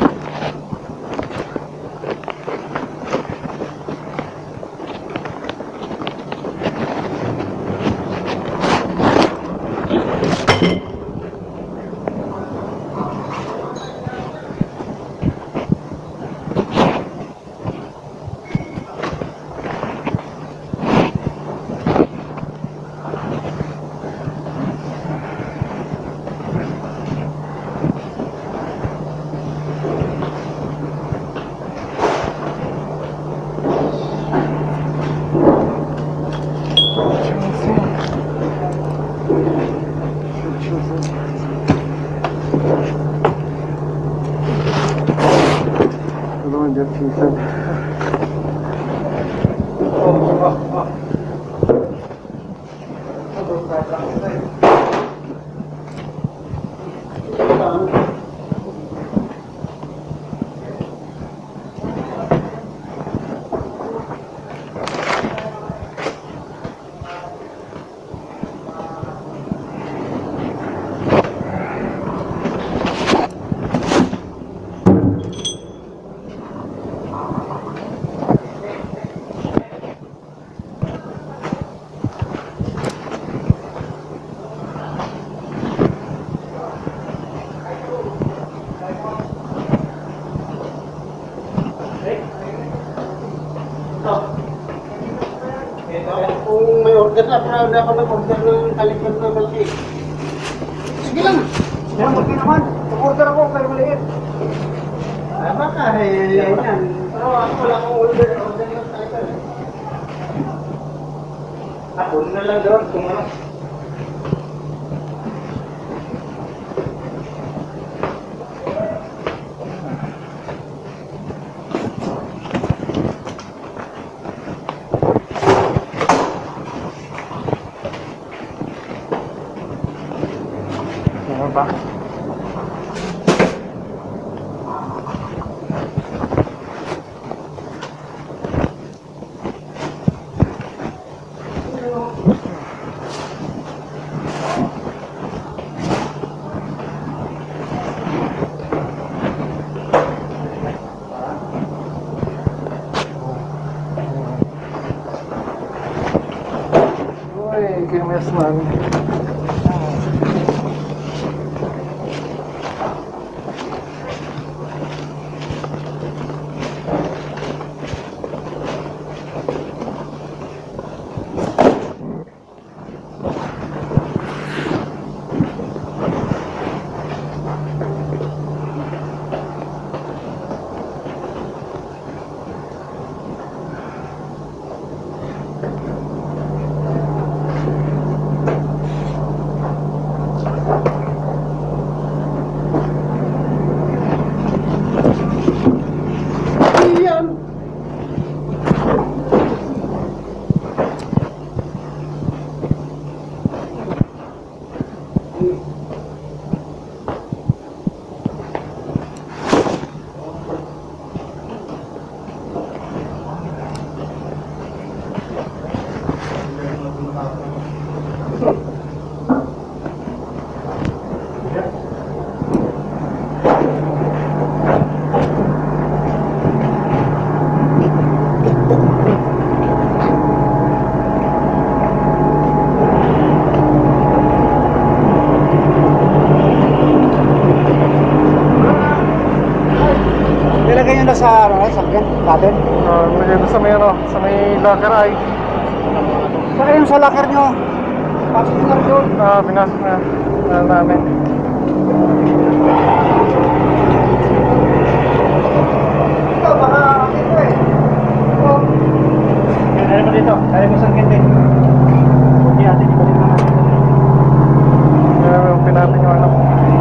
Season. Kung may order na, proud ako mag-order ng kalikot na malaki. Sige lang. Sige lang, malaki naman. Mag-order ako, pero maliit. Ah, baka, eh, yan yan. Pero ako lang ang order, order ng kalikot. Ako na lang doon kung ano. Ba? Yes, man. Nilagay nyo na sa, ano, sa akin, natin. Uh, Nilagay ko sa may ano, sa may locker ay. Saka yung sa locker nyo. Pasok nyo na rin yun. Ah, pinasok na. Na namin. Ito, baka akin ko eh. Ito. Kaya mo dito, kaya mo sangkit eh. Hindi ate, di ba dito naman? Kaya pinapin yung ano.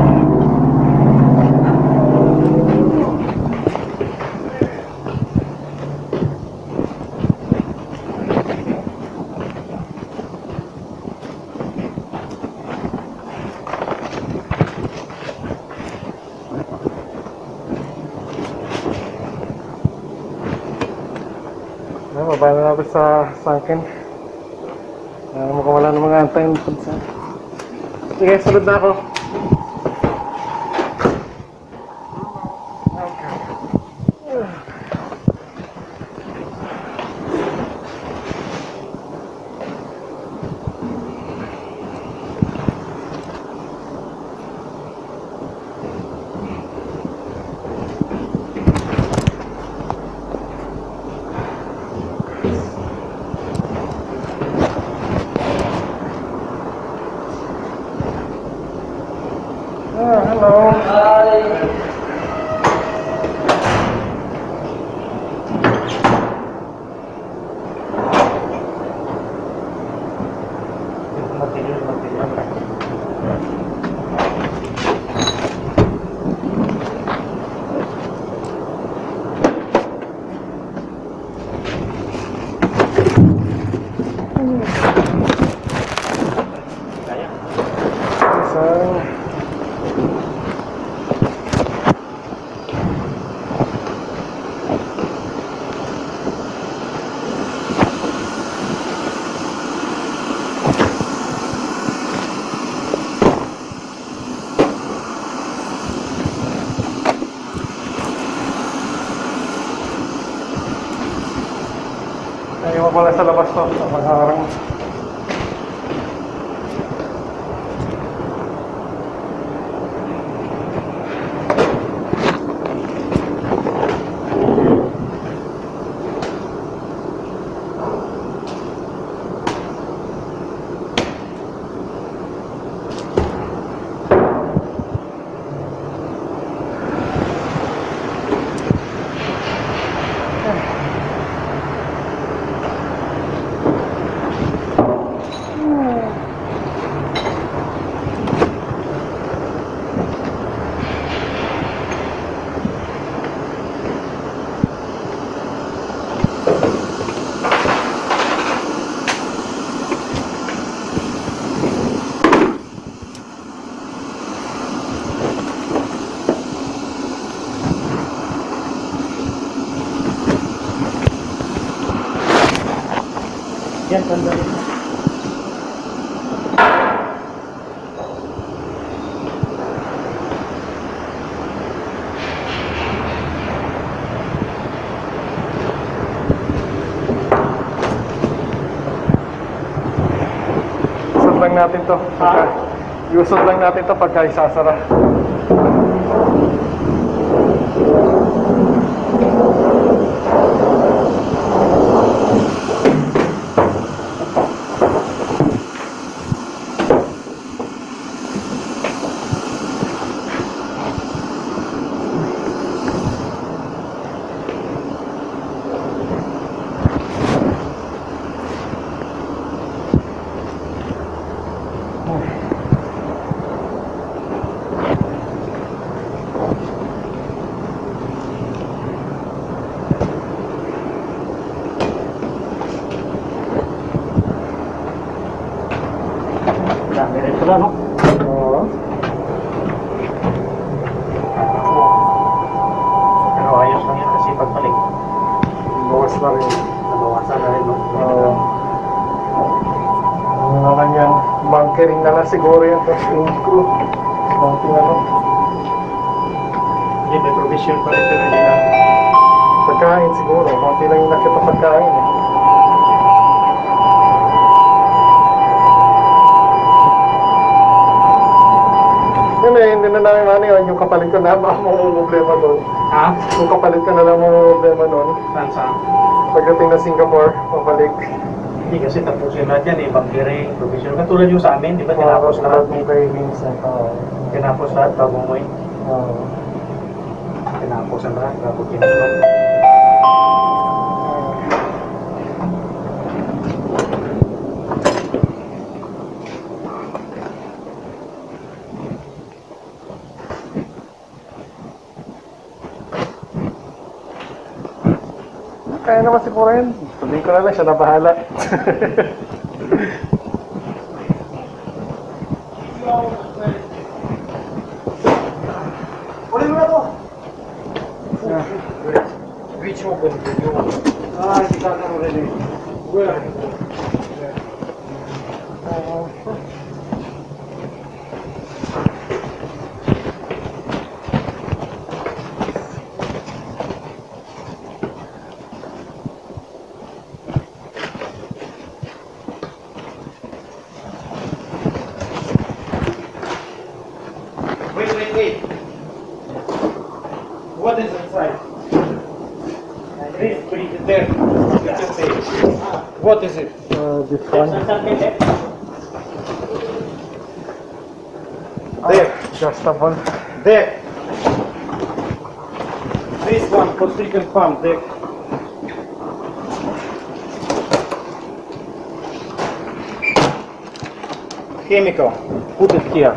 Ayan, baba na natin sa sunken. Uh, mukhang wala ng mga antayin po sa... Sige, sunod na ako. Ah, hello. Hi. Material, material. Kaya. Isang... Ayaw mo pala sa labas to, sa pag-aarang. Yan, sandali. natin to. Pagka, iusod lang natin to pagka isasara. Diretso lang, no? Oo. Pero ayos lang yan kasi pagbalik. Bawas na rin. Nabawasan na rin, no? Oo. Ano naman yan? Bunkering na lang siguro yan. Tapos yung crew. Mounting ano. Hindi, may provision pa rin pero hindi na. Pagkain siguro. Konti lang yung nakita pagkain eh. Yun eh, hindi na namin ano yun. Yung kapalit ko na baka mga problema doon. Ha? Yung kapalit ko na lang mga problema doon. Saan saan? Pagdating na Singapore, pabalik. Hindi kasi tapusin na dyan eh, bunkering, provision. Katulad yung sa amin, di ba? Tinapos Tapos lahat. ng kay Vincent. Oo. Tinapos lahat bago mo eh. Oo. Tinapos ang lahat bago tinapos. Kaya naman siguro yun. Sabihin ko na lang siya na bahala. Uli mo na to. Reach open. Ah, hindi ka na ready. Wait, wait, wait. What is inside? This breed is there. You can say. What is it? Uh, this one. There. Adjustable. There. This one for second pump. There. Chemical. Put it here.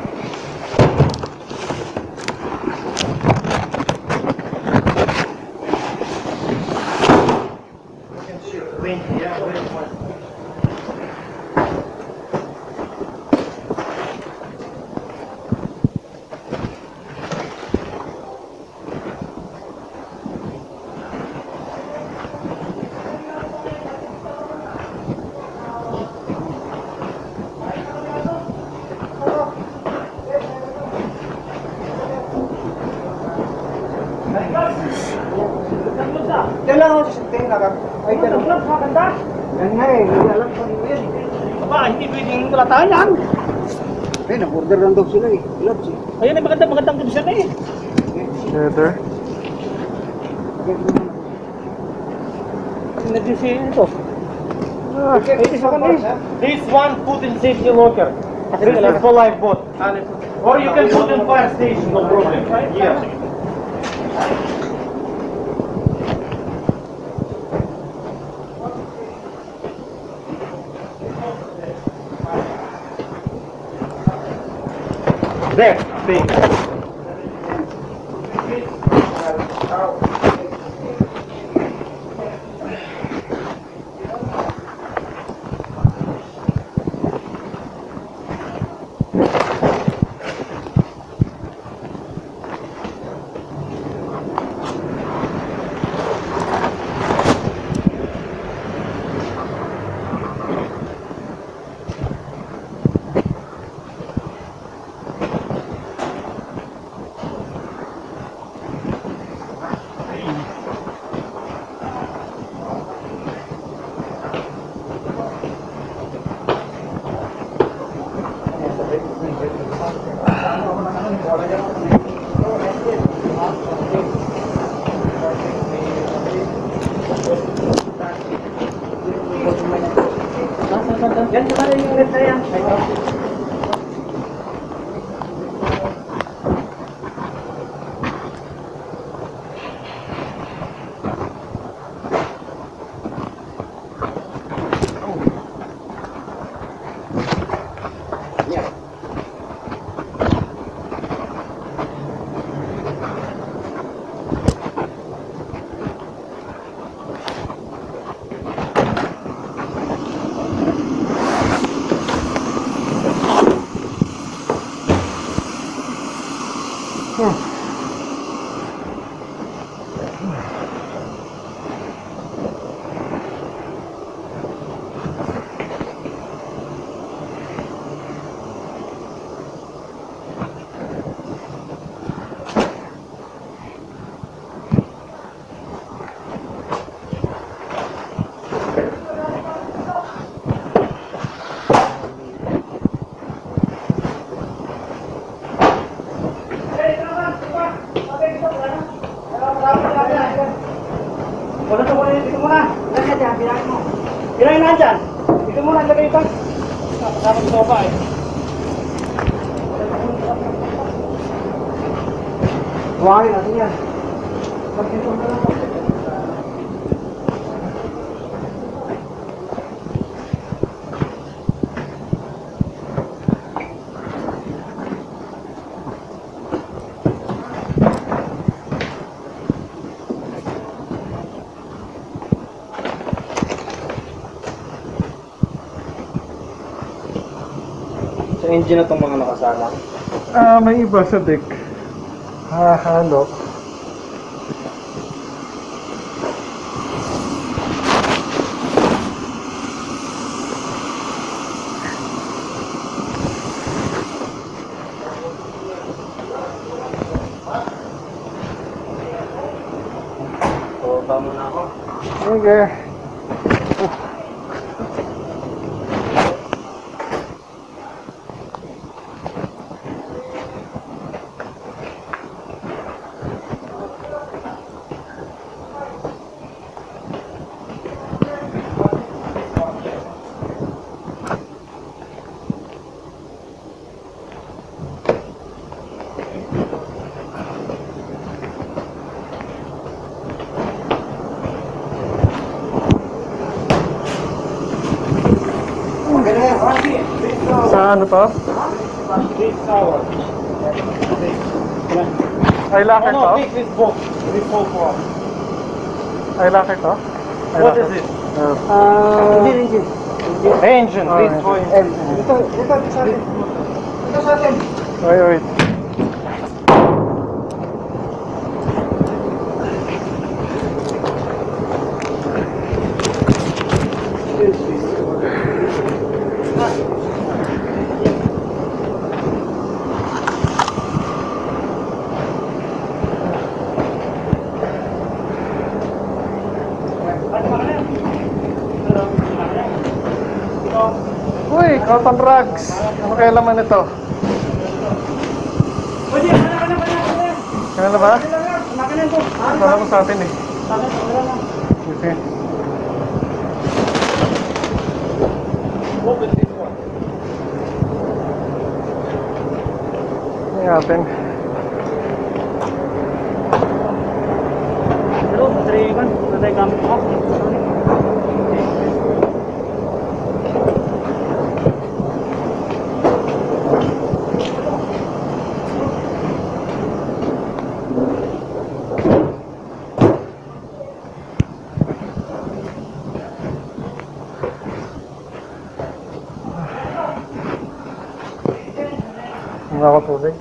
Yan lang ako sa setting. Ay, ganun. Yan nga eh. Hindi alam ko rin yan. Aba, hindi pwedeng lataan yan. Eh, nag-order lang daw sila eh. Gloves eh. Ayun ay magandang magandang condition eh. Leather. Nag-isi ito. Ah, This one, This one put in safety locker. This is for lifeboat. Or you can put in fire station, no problem. Yeah. There, see. Yan, saka rin yung red na yan. Wala to muna, dito muna. Lagyan dyan, bilangin mo. Bilangin na dyan. Dito muna, lagay ito. Kasama sa sofa eh. Buhangin natin yan. Pagkito na lang. Sa engine na itong mga nakasala. Ah, may iba sa deck. Hahalo. So, tama na ako. Sige. Sa ano to? This hour. Ay, locker No, to? no, this is book. This book for. Ay, locker to? Ay, What locker. is it? Uh, Ah, engine, engine. engine. This Oh, point. Dito, dito, dito sa atin. Dito sa atin. wait, wait. Uy, cotton rugs. Ano kaya laman ito? Pwede, wala ka na, wala ka na. Kaya na ba? Wala ka na ito. Kala ko sa atin eh. Sabi, wala na. Sige. Open this one. Tingnan natin. Pero, battery kan, battery gamit ko. Hindi ako tubig.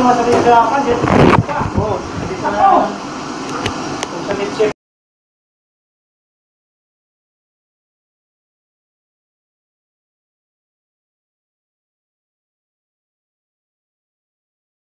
masakit sa akin. Oo. Dito na. Kung sa